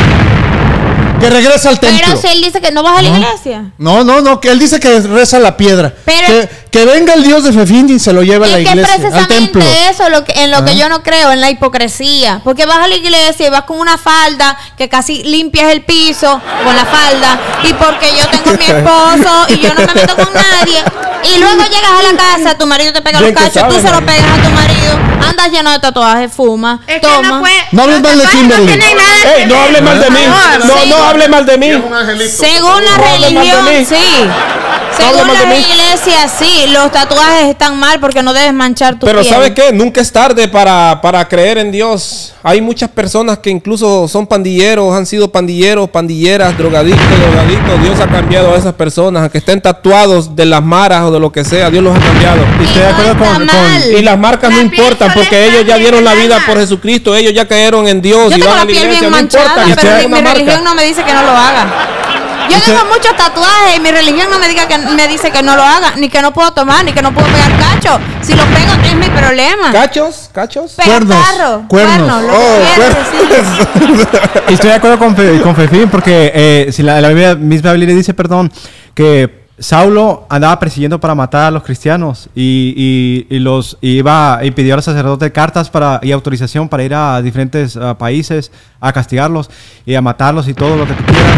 Que regrese al templo. Pero si él dice que no vas a la iglesia. No, no, no, que él dice que reza la piedra. Pero- que, que venga el Dios de Fefín y se lo lleve a la Es que iglesia, al precisamente templo. eso lo que, en lo que Ah. yo no creo, en la hipocresía. Porque vas a la iglesia y vas con una falda que casi limpias el piso con la falda. Y porque yo tengo mi esposo y yo no me meto con nadie. Y luego llegas a la casa, tu marido te pega Bien los que cachos, tú sabe, se los María. pegas a tu marido. Andas lleno de tatuajes, fuma, Es que toma. no puede. No hables los mal de tatuajes no Kimberly. tienen nada que ¡Ey, no ver. hable mal de mí! favor, No, sí. no hable mal de mí. Es un angelito. Según la No hable mal de religión, mí. sí. No hable Según mal la de mí. iglesia, sí. Los tatuajes están mal porque no debes manchar tu Pero piel. ¿sabe qué? Nunca es tarde para, para creer en Dios. Hay muchas personas que incluso son pandilleros, han sido pandilleros, pandilleras, drogadictos, drogadictos. Dios ha cambiado a esas personas, aunque estén tatuados de las maras o de lo que sea. Dios los ha cambiado. Y estoy de no acuerdo está con, con- mal. Y las marcas La no piel importan solo porque es ellos ya sangre, dieron la vida nada. por Jesucristo. Ellos ya cayeron en Dios Yo y tengo van a la la piel iglesia. bien No manchada, importa. Y pero usted- mi, una mi marca. religión no me dice que no lo haga. Yo usted- tengo muchos tatuajes y mi religión no me diga que me dice que no lo haga, ni que no puedo tomar, ni que no puedo pegar cacho. Si lo pego es mi problema. ¿Cachos? ¿Cachos? Pegar Cuernos, carro, cuernos. lo que Oh, quieras decir. y estoy de acuerdo con, Fe- con Fefín porque eh, si la, la Biblia, misma Biblia dice, perdón, que Saulo andaba persiguiendo para matar a los cristianos y, y, y los y iba y pidió al sacerdote cartas para, y autorización para ir a diferentes ah, países a castigarlos y a matarlos y todo lo que tú quieras.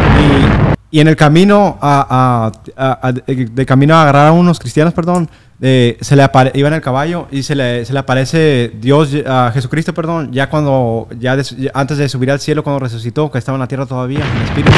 Y, y en el camino a, a- a- a- de camino a agarrar a unos cristianos, perdón, eh, se le apare- iba en el caballo y se le, se le aparece Dios, a Jesucristo, perdón, ya cuando, ya, des- ya antes de subir al cielo, cuando resucitó, que estaba en la tierra todavía, en el espíritu.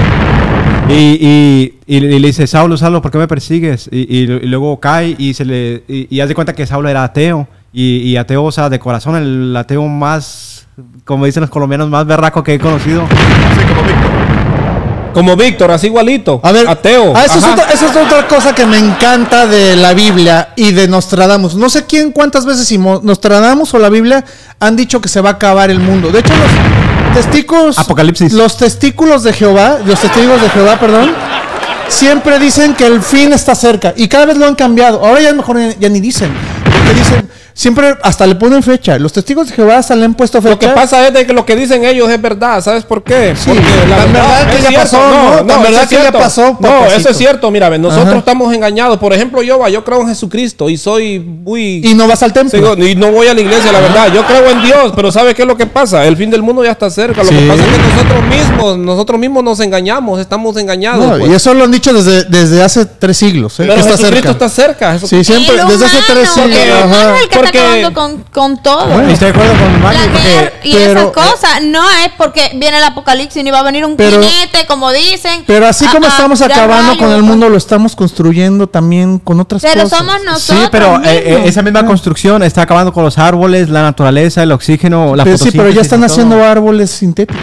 Y, y, y, y le dice, Saulo, Saulo, ¿por qué me persigues? Y, y, y luego cae y se le y, y haz de cuenta que Saulo era ateo. Y, y ateo, o sea, de corazón, el ateo más, como dicen los colombianos, más berraco que he conocido. Así como Víctor. Como Víctor, así igualito. A ver, Ateo. ah, eso, es Ajá. otra, eso es otra cosa que me encanta de la Biblia y de Nostradamus. No sé quién, cuántas veces si Mo- Nostradamus o la Biblia han dicho que se va a acabar el mundo. De hecho, los testículos, Apocalipsis. los testículos de Jehová, los testigos de Jehová, perdón, siempre dicen que el fin está cerca y cada vez lo han cambiado. Ahora ya mejor ya, ya ni dicen, porque dicen siempre hasta le ponen fecha. Los testigos de Jehová hasta le han puesto fecha. Lo que pasa es de que lo que dicen ellos es verdad. ¿Sabes por qué? Sí, Porque tan verdad que es ya cierto. pasó, ¿no? Tan eso verdad es que ya cierto. pasó, No, papacito. eso es cierto. Mira, ve, nosotros Ajá. estamos engañados. Por ejemplo, yo, va, yo creo en Jesucristo y soy muy... Y no vas al templo. Sigo- y no voy a la iglesia, la verdad. Yo creo en Dios, pero ¿sabe qué es lo que pasa? El fin del mundo ya está cerca. Lo Sí. que pasa es que nosotros mismos, nosotros mismos nos engañamos, estamos engañados. No, pues. y eso lo han dicho desde, desde hace tres siglos. ¿eh? Pero que está Jesucristo cerca. está cerca. Jesu- Sí, siempre, El desde hace humano, tres siglos. el ajá. humano es el que Porque porque- acabando con, con todo. Bueno, estoy de acuerdo con Maggie La porque... guerra y pero, esas cosas no es porque viene el apocalipsis ni va a venir un pero- jinete, como dicen. Pero así a- como a estamos tirar acabando rayos, con el con- mundo, lo estamos construyendo también con otras Pero cosas. somos nosotros. Sí, pero eh, eh, mismos. esa misma construcción está acabando con los árboles, la naturaleza, el oxígeno, la Pero sí, pero ya fotosíntesis están y haciendo todo. árboles sintéticos.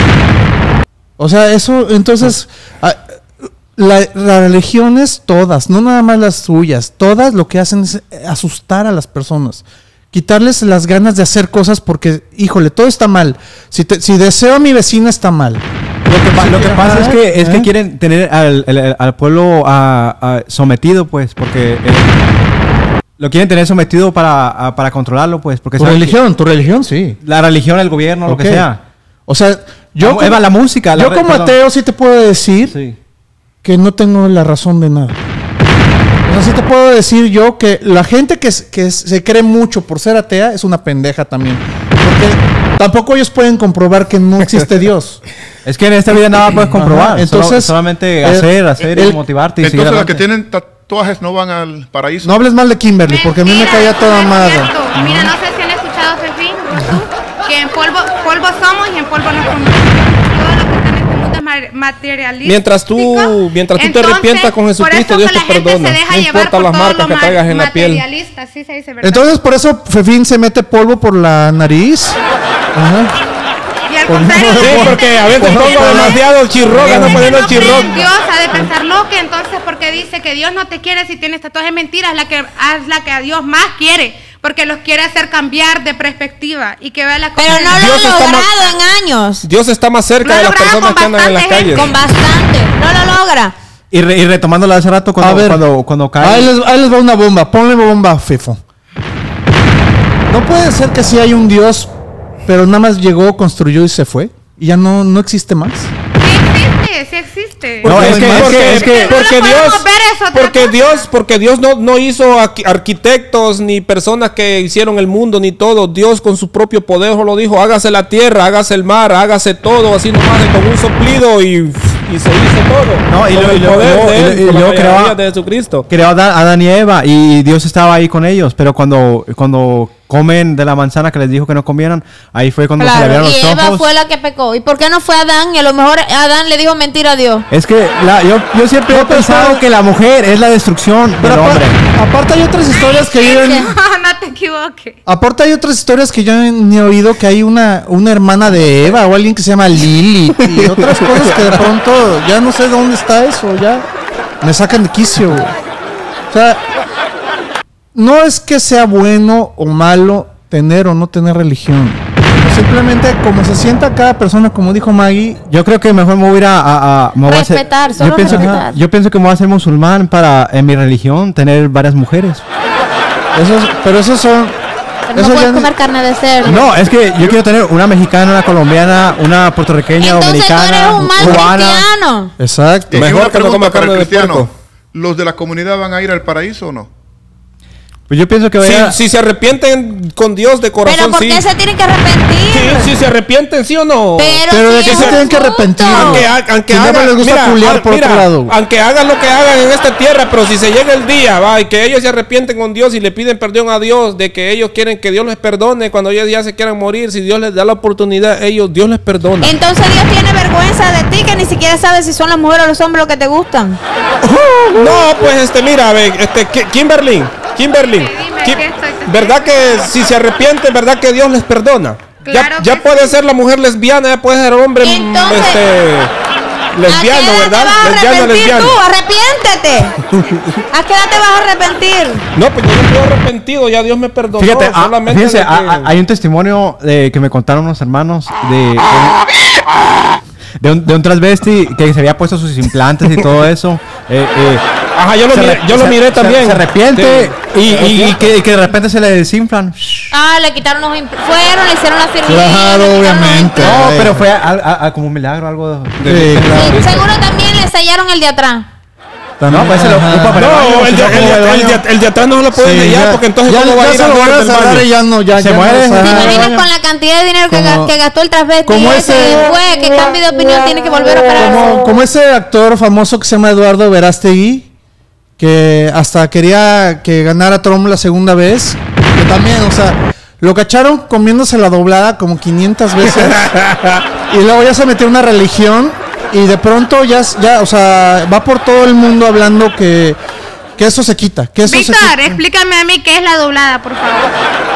O sea, eso, entonces, ah, la- las religiones todas, no nada más las suyas, todas lo que hacen es asustar a las personas. Quitarles las ganas de hacer cosas porque, híjole, todo está mal. Si, te- si deseo a mi vecina está mal. Lo que, pa- lo que pasa es que, es que ¿Eh? quieren tener al, al- al pueblo a- a sometido, pues, porque eh, lo quieren tener sometido para, a- para controlarlo, pues, porque Tu saben que religión, tu religión, sí. la religión, el gobierno, lo Ok. que sea. O sea, yo, La- Eva, la música, la yo re- como perdón. ateo sí te puedo decir Sí. que no tengo la razón de nada. O sea, sí te puedo decir yo que la gente que, s- que se cree mucho por ser atea es una pendeja también. Porque tampoco ellos pueden comprobar que no existe Dios. Es que en esta vida nada puedes comprobar. Ajá, Entonces, entonces, solamente eh, hacer, hacer y el- motivarte y seguir Entonces las que adelante. tienen tatuajes no van al paraíso. No hables mal de Kimberly, porque a mí me Mentira, caía eso toda no es madre. cierto. Mira, no sé si han escuchado, Fefín, o tú, que en polvo, polvo somos y en polvo nos convertimos. Todo lo que está en este mundo es ma- materialístico. Mientras tú- mientras tú te arrepientas con Jesucristo, por eso Dios que te la gente perdona. se deja No llevar importa por las todo marcas lo que ma- traigas en la piel. materialista, sí se dice, ¿verdad? Entonces, por eso Fefín se mete polvo por la nariz. Ajá. y al contrario, Sí, porque a veces pongo demasiado chirroca, ando poniendo no cree chirroc. en Dios ha de pensar lo que entonces porque dice que Dios no te quiere si tienes tatuajes, mentira, es la que es la que a Dios más quiere, porque los quiere hacer cambiar de perspectiva y que vea la cosa. Pero no lo Dios ha está logrado en años. Dios está más cerca Lo de he las logrado personas con que andan en las bastante calles. Con bastante. No lo logra. Y, re- y retomando hace rato, cuando, A ver. cuando, cuando cae. Ahí les, ahí les va una bomba. Ponle bomba, Fefo. No puede ser que sí hay un Dios, pero nada más llegó, construyó y se fue. Y ya no, no existe más. Sí existe, sí existe. No, Porque es que, además- es que, es que- No lo porque podemos Dios, ver, es otra porque cosa. Dios, porque Dios no, no hizo arqui- arquitectos ni personas que hicieron el mundo ni todo. Dios con su propio poder lo dijo: hágase la tierra, hágase el mar, hágase todo, así nomás con un soplido y, y se hizo todo. No, y Con luego- el y luego- poder y luego- de él, y con la luego creaba- sabiduría de Jesucristo. creó a Adán, Adán y Eva y Dios estaba ahí con ellos, pero cuando, cuando comen de la manzana que les dijo que no comieran, ahí fue cuando se le Claro. abrieron Y los Eva ojos. fue la que pecó. ¿Y por qué no fue Adán? Y a lo mejor Adán le dijo mentira a Dios. Es que la- yo, yo siempre he No, pero pensado está- que la mujer es la destrucción Pero del aparte, hombre. aparte hay otras historias que yo... No, no te equivoques. Aparte hay otras historias que yo ni he oído, que hay una, una hermana de Eva o alguien que se llama Lili y otras cosas que de pronto ya no sé dónde está eso, ya me sacan de quicio, güey. O sea, no es que sea bueno o malo tener o no tener religión. Sino simplemente como se sienta cada persona, como dijo Maggie. Yo creo que mejor me voy a ir a... a- a- me voy a hacer- Respetar, solo yo pienso, respetar. yo pienso que me voy a ser musulmán para, en mi religión, tener varias mujeres. Esos, pero esos son... Pero eso no ya puedes ni- comer carne de cerdo. No, es que yo quiero tener una mexicana, una colombiana, una puertorriqueña, Entonces tú dominicana, eres un mal cubana. cristiano. Exacto. Y Mejor una que no pregunta coma para el carne de cristiano. puerco. ¿Los de la comunidad van a ir al paraíso o no? Pues yo pienso que voy Si, a... si se arrepienten con Dios de corazón, Pero ¿por sí. qué se tienen que arrepentir? Sí, si se arrepienten, sí o no. Pero, Pero ¿de sí qué es se un tienen que punto. arrepentir? Aunque, ha- aunque Si nada más hagan, les gusta mira, culiar ah, por otro mira, lado, güey. aunque hagan lo que hagan en esta tierra, pero si se llega el día, va, y que ellos se arrepienten con Dios y le piden perdón a Dios, de que ellos quieren que Dios les perdone cuando ellos ya se quieran morir, si Dios les da la oportunidad, ellos, Dios les perdona. Entonces Dios tiene vergüenza de ti, que ni siquiera sabes si son las mujeres o los hombres los que te gustan. No, pues este, mira, ve, este, Ki- Kimberly, Kimberly, Sí, dime, Kim- ¿qué estoy- ¿verdad que si se arrepienten, verdad que Dios les perdona? Claro ya ya que puede sí. ser la mujer lesbiana, ya puede ser hombre mm, Entonces, este, lesbiano, ¿A qué edad ¿verdad? te vas a Lesbiano, arrepentir lesbiano. tú? ¡Arrepiéntete! ¿A qué edad te vas a arrepentir? No, pues yo no estoy arrepentido, ya Dios me perdonó. Fíjate, ah, solamente fíjense, de que- ah, ah, hay un testimonio de, que me contaron unos hermanos de, de, un, de un transvesti que se había puesto sus implantes y todo eso. Eh, eh, Ajá, yo lo se miré, re- yo lo se- miré se- también. Se arrepiente Sí. y, y- y que, y que de repente se le desinflan. Ah, le quitaron los impl- Fueron, le hicieron la cirugía. Claro, le quitaron los obviamente. implantes. No, Ay. pero fue a- a- a- como un milagro, algo de... Sí, claro. Sí, seguro también le sellaron el de atrás. También, No, pues se lo ajá. ocupa para el baño, No, el si de, no, el, ¿cómo de, va al el, baño? de, el de atrás no lo pueden Sí, sellar ya- porque entonces ya, ¿cómo va ya a ir se a lo hacer van a del cerrar baño? y ya no, ya, Se ya no muere. lo ¿Te sabe. imaginas con la cantidad de dinero que, Como- ga- que gastó el transvesti como ese ese- después? ¿Qué cambio de opinión tiene que volver a operar? Como, como ese actor famoso que se llama Eduardo Verástegui, que hasta quería que ganara Trump la segunda vez, que también, o sea, lo cacharon comiéndose la doblada como quinientas veces. Y luego ya se metió en una religión. Y de pronto ya, ya, o sea, va por todo el mundo hablando que, que eso se quita. Que eso Víctor, se quita. explícame a mí qué es la doblada, por favor.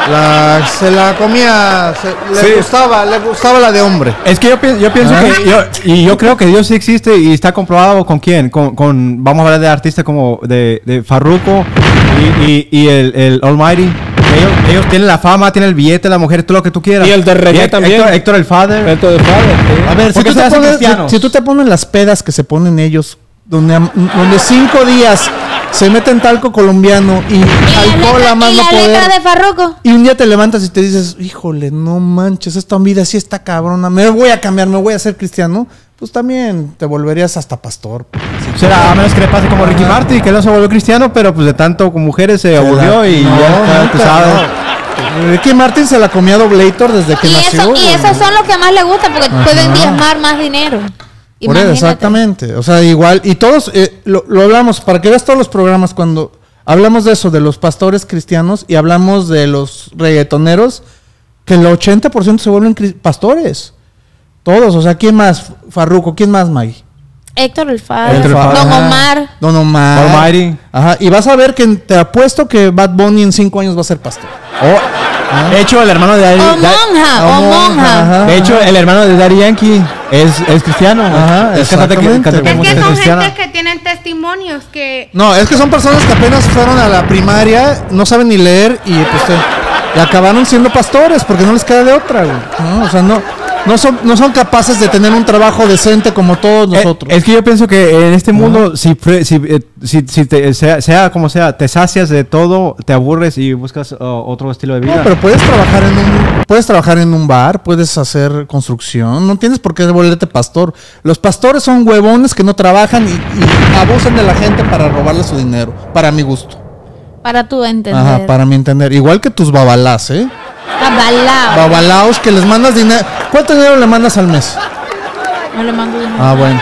La, se la comía, se- le Sí. gustaba, le gustaba la de hombre. Es que yo, pi- yo pienso Ah. que yo, y yo creo que Dios sí existe y está comprobado con quién, con, con vamos a hablar de artistas como de, de Farruko y, y, y el, el Almighty. Ellos, ellos tienen la fama, tienen el billete, la mujer, todo lo que tú quieras. Y el de reggae Héctor- también. Héctor, Héctor el Father. Esto de Father, sí. A ver, si ¿Por qué tú, se te hacen pones, cristianos? si, si tú te pones las pedas que se ponen ellos, donde, am- donde cinco días se meten talco colombiano y ¿Y la alcohol letra, a más y no la poder. letra de Farruko? Y un día te levantas y te dices, híjole, no manches, esta vida sí está cabrona, me voy a cambiar, me voy a ser cristiano. Pues también te volverías hasta pastor. Será, a menos que le pase como Ricky Martin, que no se volvió cristiano, pero pues de tanto con mujeres se aburrió y No, ya está, tú nunca, sabes. no. Ricky Martin se la comía Doblator desde que Y, nació. eso, y güey. esos son los que más le gustan porque Ajá. pueden diezmar más dinero. Por eso, Imagínate. exactamente. O sea, igual. Y todos, eh, lo, lo hablamos, para que veas todos los programas, cuando hablamos de eso, de los pastores cristianos y hablamos de los reggaetoneros, que el ochenta por ciento se vuelven cri- pastores. Todos. O sea, ¿quién más? Farruko, ¿quién más, Maggie? Héctor el Father, Héctor el Father. Don Ajá. Omar. Don Omar. Almighty. Ajá. Y vas a ver que te apuesto que Bad Bunny en cinco años va a ser pastor. Oh, de hecho, el hermano de Daddy, O Da- monja, o O monja, monja. ajá. de hecho, el hermano de Daddy Yankee es, es cristiano. Ajá, es cantante, exactamente. cantante Es que música son cristiana. gente que tienen testimonios que... No, es que son personas que apenas fueron a la primaria, no saben ni leer y pues te- y acabaron siendo pastores porque no les queda de otra, güey. ¿No? O sea, no, no son, no son capaces de tener un trabajo decente como todos Eh, nosotros. Es que yo pienso que en este mundo, si, pre- si, eh, si, si te- sea, sea como sea, te sacias de todo, te aburres y buscas uh, otro estilo de vida. No, pero puedes trabajar en un, puedes trabajar en un bar, puedes hacer construcción, no tienes por qué volverte pastor. Los pastores son huevones que no trabajan y, y abusan de la gente para robarle su dinero, para mi gusto. Para tu entender. Ajá, para mi entender. Igual que tus babalás, ¿eh? Babalao. Babalaos que les mandas dinero. ¿Cuánto dinero le mandas al mes? No le mando dinero. Ah, bueno.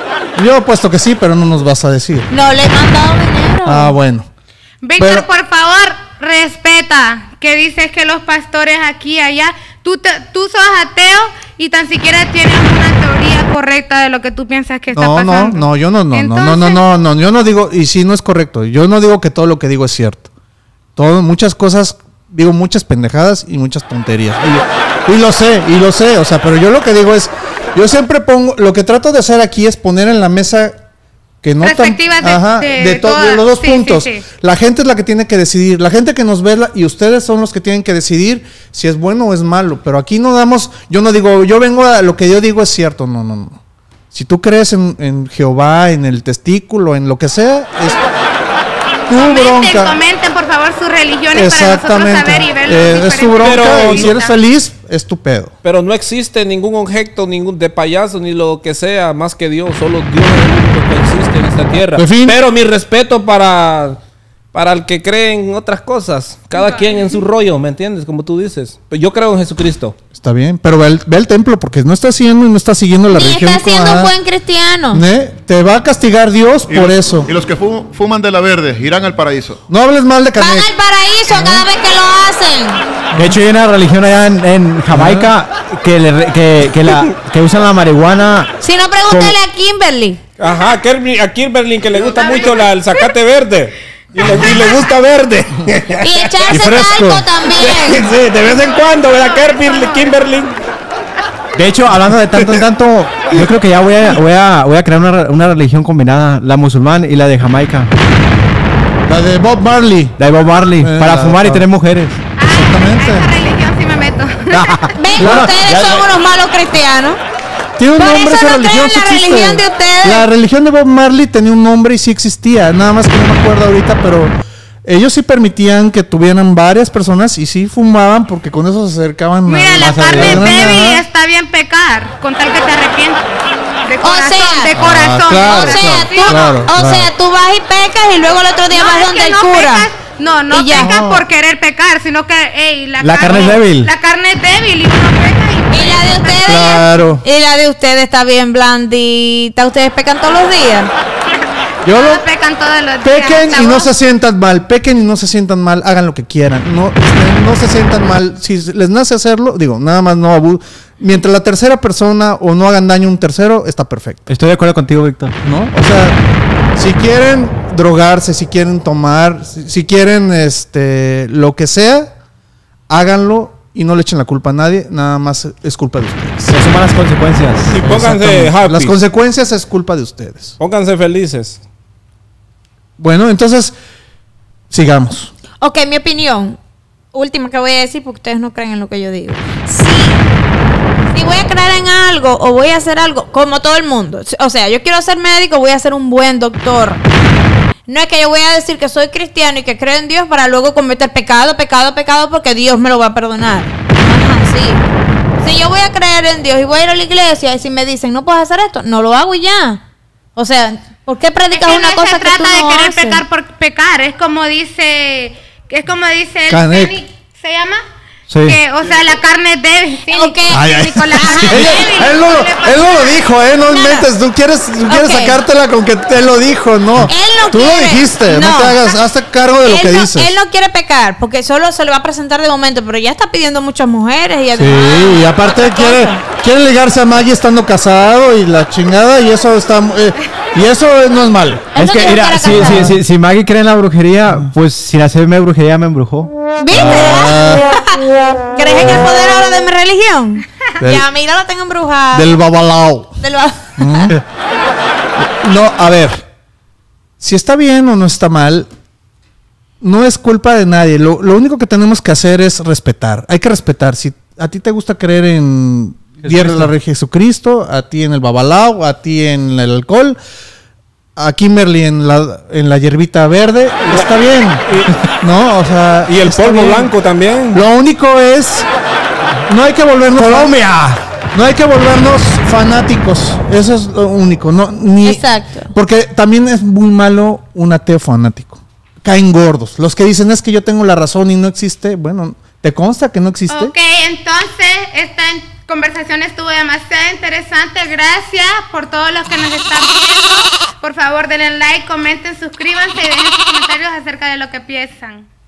Yo apuesto que sí, pero no nos vas a decir. No le he mandado dinero. Ah, bueno. Víctor, Pero- por favor, respeta que dices que los pastores aquí y allá, tú, te- tú sos ateo y tan siquiera tienes una teoría correcta de lo que tú piensas que está No, no, pasando. no, yo no, no, no, no, no, Entonces- no, no, yo no digo, y sí, no es correcto. Yo no digo que todo lo que digo es cierto. Todo, muchas cosas, digo muchas pendejadas y muchas tonterías. Y, yo- y lo sé, y lo sé, o sea, pero yo lo que digo es, yo siempre pongo, lo que trato de hacer aquí es poner en la mesa que no tan- Perspectivas de- ajá, de- de, de to- todas. de los dos Sí, sí, puntos. sí. La gente es la que tiene que decidir, la gente que nos ve la- y ustedes son los que tienen que decidir si es bueno o es malo, pero aquí no damos, yo no digo, yo vengo a lo que yo digo es cierto, no, no, no. Si tú crees en, en Jehová, en el testículo, en lo que sea, es tu Comenten, bronca. comenten por favor sus religiones para nosotros Exactamente. saber y ver los Eh, es tu diferentes bronca Pero- y si eres feliz, es tu pedo. Pero no existe ningún objeto, ningún de payaso, ni lo que sea, más que Dios. Solo Dios es el único que existe en esta tierra. En fin. Pero mi respeto para, para el que cree en otras cosas. Cada quien en su rollo, ¿me entiendes? Como tú dices. Pero yo creo en Jesucristo. Está bien, pero ve al, ve al templo porque no estás haciendo y no estás siguiendo la Ni religión. está siendo como- un buen cristiano. ¿Ne? Te va a castigar Dios Y por los- eso. Y los que fu- fuman de la verde irán al paraíso. No hables mal de Van Canek. al paraíso cada vez que lo hacen. De hecho, hay una religión allá en, en Jamaica que, le re- que, que, la, que usan la marihuana. Si no, pregúntale a Kimberly. Ajá, a Kirby- a Kimberly que le gusta mucho la- el zacate verde. Y le, y le gusta verde. Y echarse Y fresco. talco también. Sí, de vez en cuando, ¿verdad, Kirby- Kimberly? De hecho, hablando de tanto en tanto, yo creo que ya voy a, voy a, voy a crear una, re- una religión combinada, la musulmán y la de Jamaica. La de Bob Marley. La de Bob Marley, Eh, para la- fumar y la- tener mujeres. Ay, Exactamente. a esa religión sí me meto. Ven, No, no, ustedes ya- son unos malos cristianos. Tiene un Por nombre eso esa no religión, creen sí la existe. religión de ustedes. La religión de Bob Marley tenía un nombre y sí existía. Nada más que no me acuerdo ahorita, pero ellos sí permitían que tuvieran varias personas y sí fumaban porque con eso se acercaban Mira, la más a carne Dios. débil Ajá. está bien pecar, con tal que te arrepientas. De O corazón, sea- de corazón. Ah, claro, o sea, claro, tú, claro, o claro. sea, tú vas y pecas y luego el otro día No, vas es donde que el no cura. pecas, no, no Y ya. pecas No. por querer pecar, sino que, ey, la, La carne es débil. La carne es débil y uno peca y... Y la de ustedes. Claro. Y la de ustedes está bien blandita. Ustedes pecan todos los días. Yo Todos lo- pecan todos los días. Pequen hasta y no vos. se sientan mal, pequen y no se sientan mal, hagan lo que quieran, no, este, no se sientan mal, si les nace hacerlo, digo, nada más no abu mientras la tercera persona o no hagan daño a un tercero, está perfecto, Estoy de acuerdo contigo, Víctor. ¿no? O sea, si quieren drogarse, si quieren tomar, si, si quieren este lo que sea, háganlo y no le echen la culpa a nadie, nada más es culpa de ustedes. Se suman las consecuencias. Y pónganse Exactamente. happy. Las consecuencias es culpa de ustedes. Pónganse felices. Bueno, entonces sigamos. Ok, mi opinión. Última que voy a decir porque ustedes no creen en lo que yo digo. Sí. Si voy a creer en algo o voy a hacer algo, como todo el mundo. O sea, yo quiero ser médico, voy a ser un buen doctor. No es que yo voy a decir que soy cristiano y que creo en Dios para luego cometer pecado, pecado, pecado porque Dios me lo va a perdonar. Ajá, sí. Si yo voy a creer en Dios y voy a ir a la iglesia y si me dicen no puedes hacer esto, no lo hago y ya. O sea, ¿por qué Es predicas que una no cosa se que trata tú no de querer haces? pecar por pecar. Es como dice, es como dice el Canek. Fénix, ¿se llama? Sí. Que, o sea, la carne es débil. Sí, Ok. Ay, ay. Nico, la carne es Ella- débil. él, no, ¿Qué le pasa? él no lo dijo, ¿eh? No, No, no. inventes. Tú quieres, tú quieres Ok. sacártela con que te lo dijo, no. Él no Tú quiere. lo dijiste, no. No. te hagas, hazte cargo de lo él que no, dices. Él no quiere pecar porque solo se le va a presentar de momento, pero ya está pidiendo muchas mujeres y además. Sí, y aparte otra quiere, cosa. quiere ligarse a Maggie estando casado y la chingada, y eso está eh, y eso no es malo. Él Es no que, quiere mira, estar si, casado. si, si, si Maggie cree en la brujería, pues sin hacerme brujería me embrujó. ¿Viste? ¿Crees en el poder ahora de mi religión? Del- ya, mira, lo tengo embrujado. Del babalao. Del ba- No, a ver. Si está bien o no está mal, no es culpa de nadie. Lo, lo único que tenemos que hacer es respetar. Hay que respetar. Si a ti te gusta creer en Dios de la Rey Jesucristo, a ti en el babalao, a ti en el alcohol, a Kimberly en la, en la hierbita verde, está bien. ¿No? O sea, Y el está polvo bien. blanco también. Lo único es, no hay que volvernos Colombia. No hay que volvernos fanáticos. Eso es lo único. No, ni, Exacto. Porque también es muy malo un ateo fanático. Caen gordos. Los que dicen es que yo tengo la razón y no existe. Bueno, ¿te consta que no existe? Ok, entonces esta en- conversación estuvo demasiado interesante. Gracias por todos los que nos están viendo. Por favor, denle like, comenten, suscríbanse y dejen sus comentarios acerca de lo que piensan.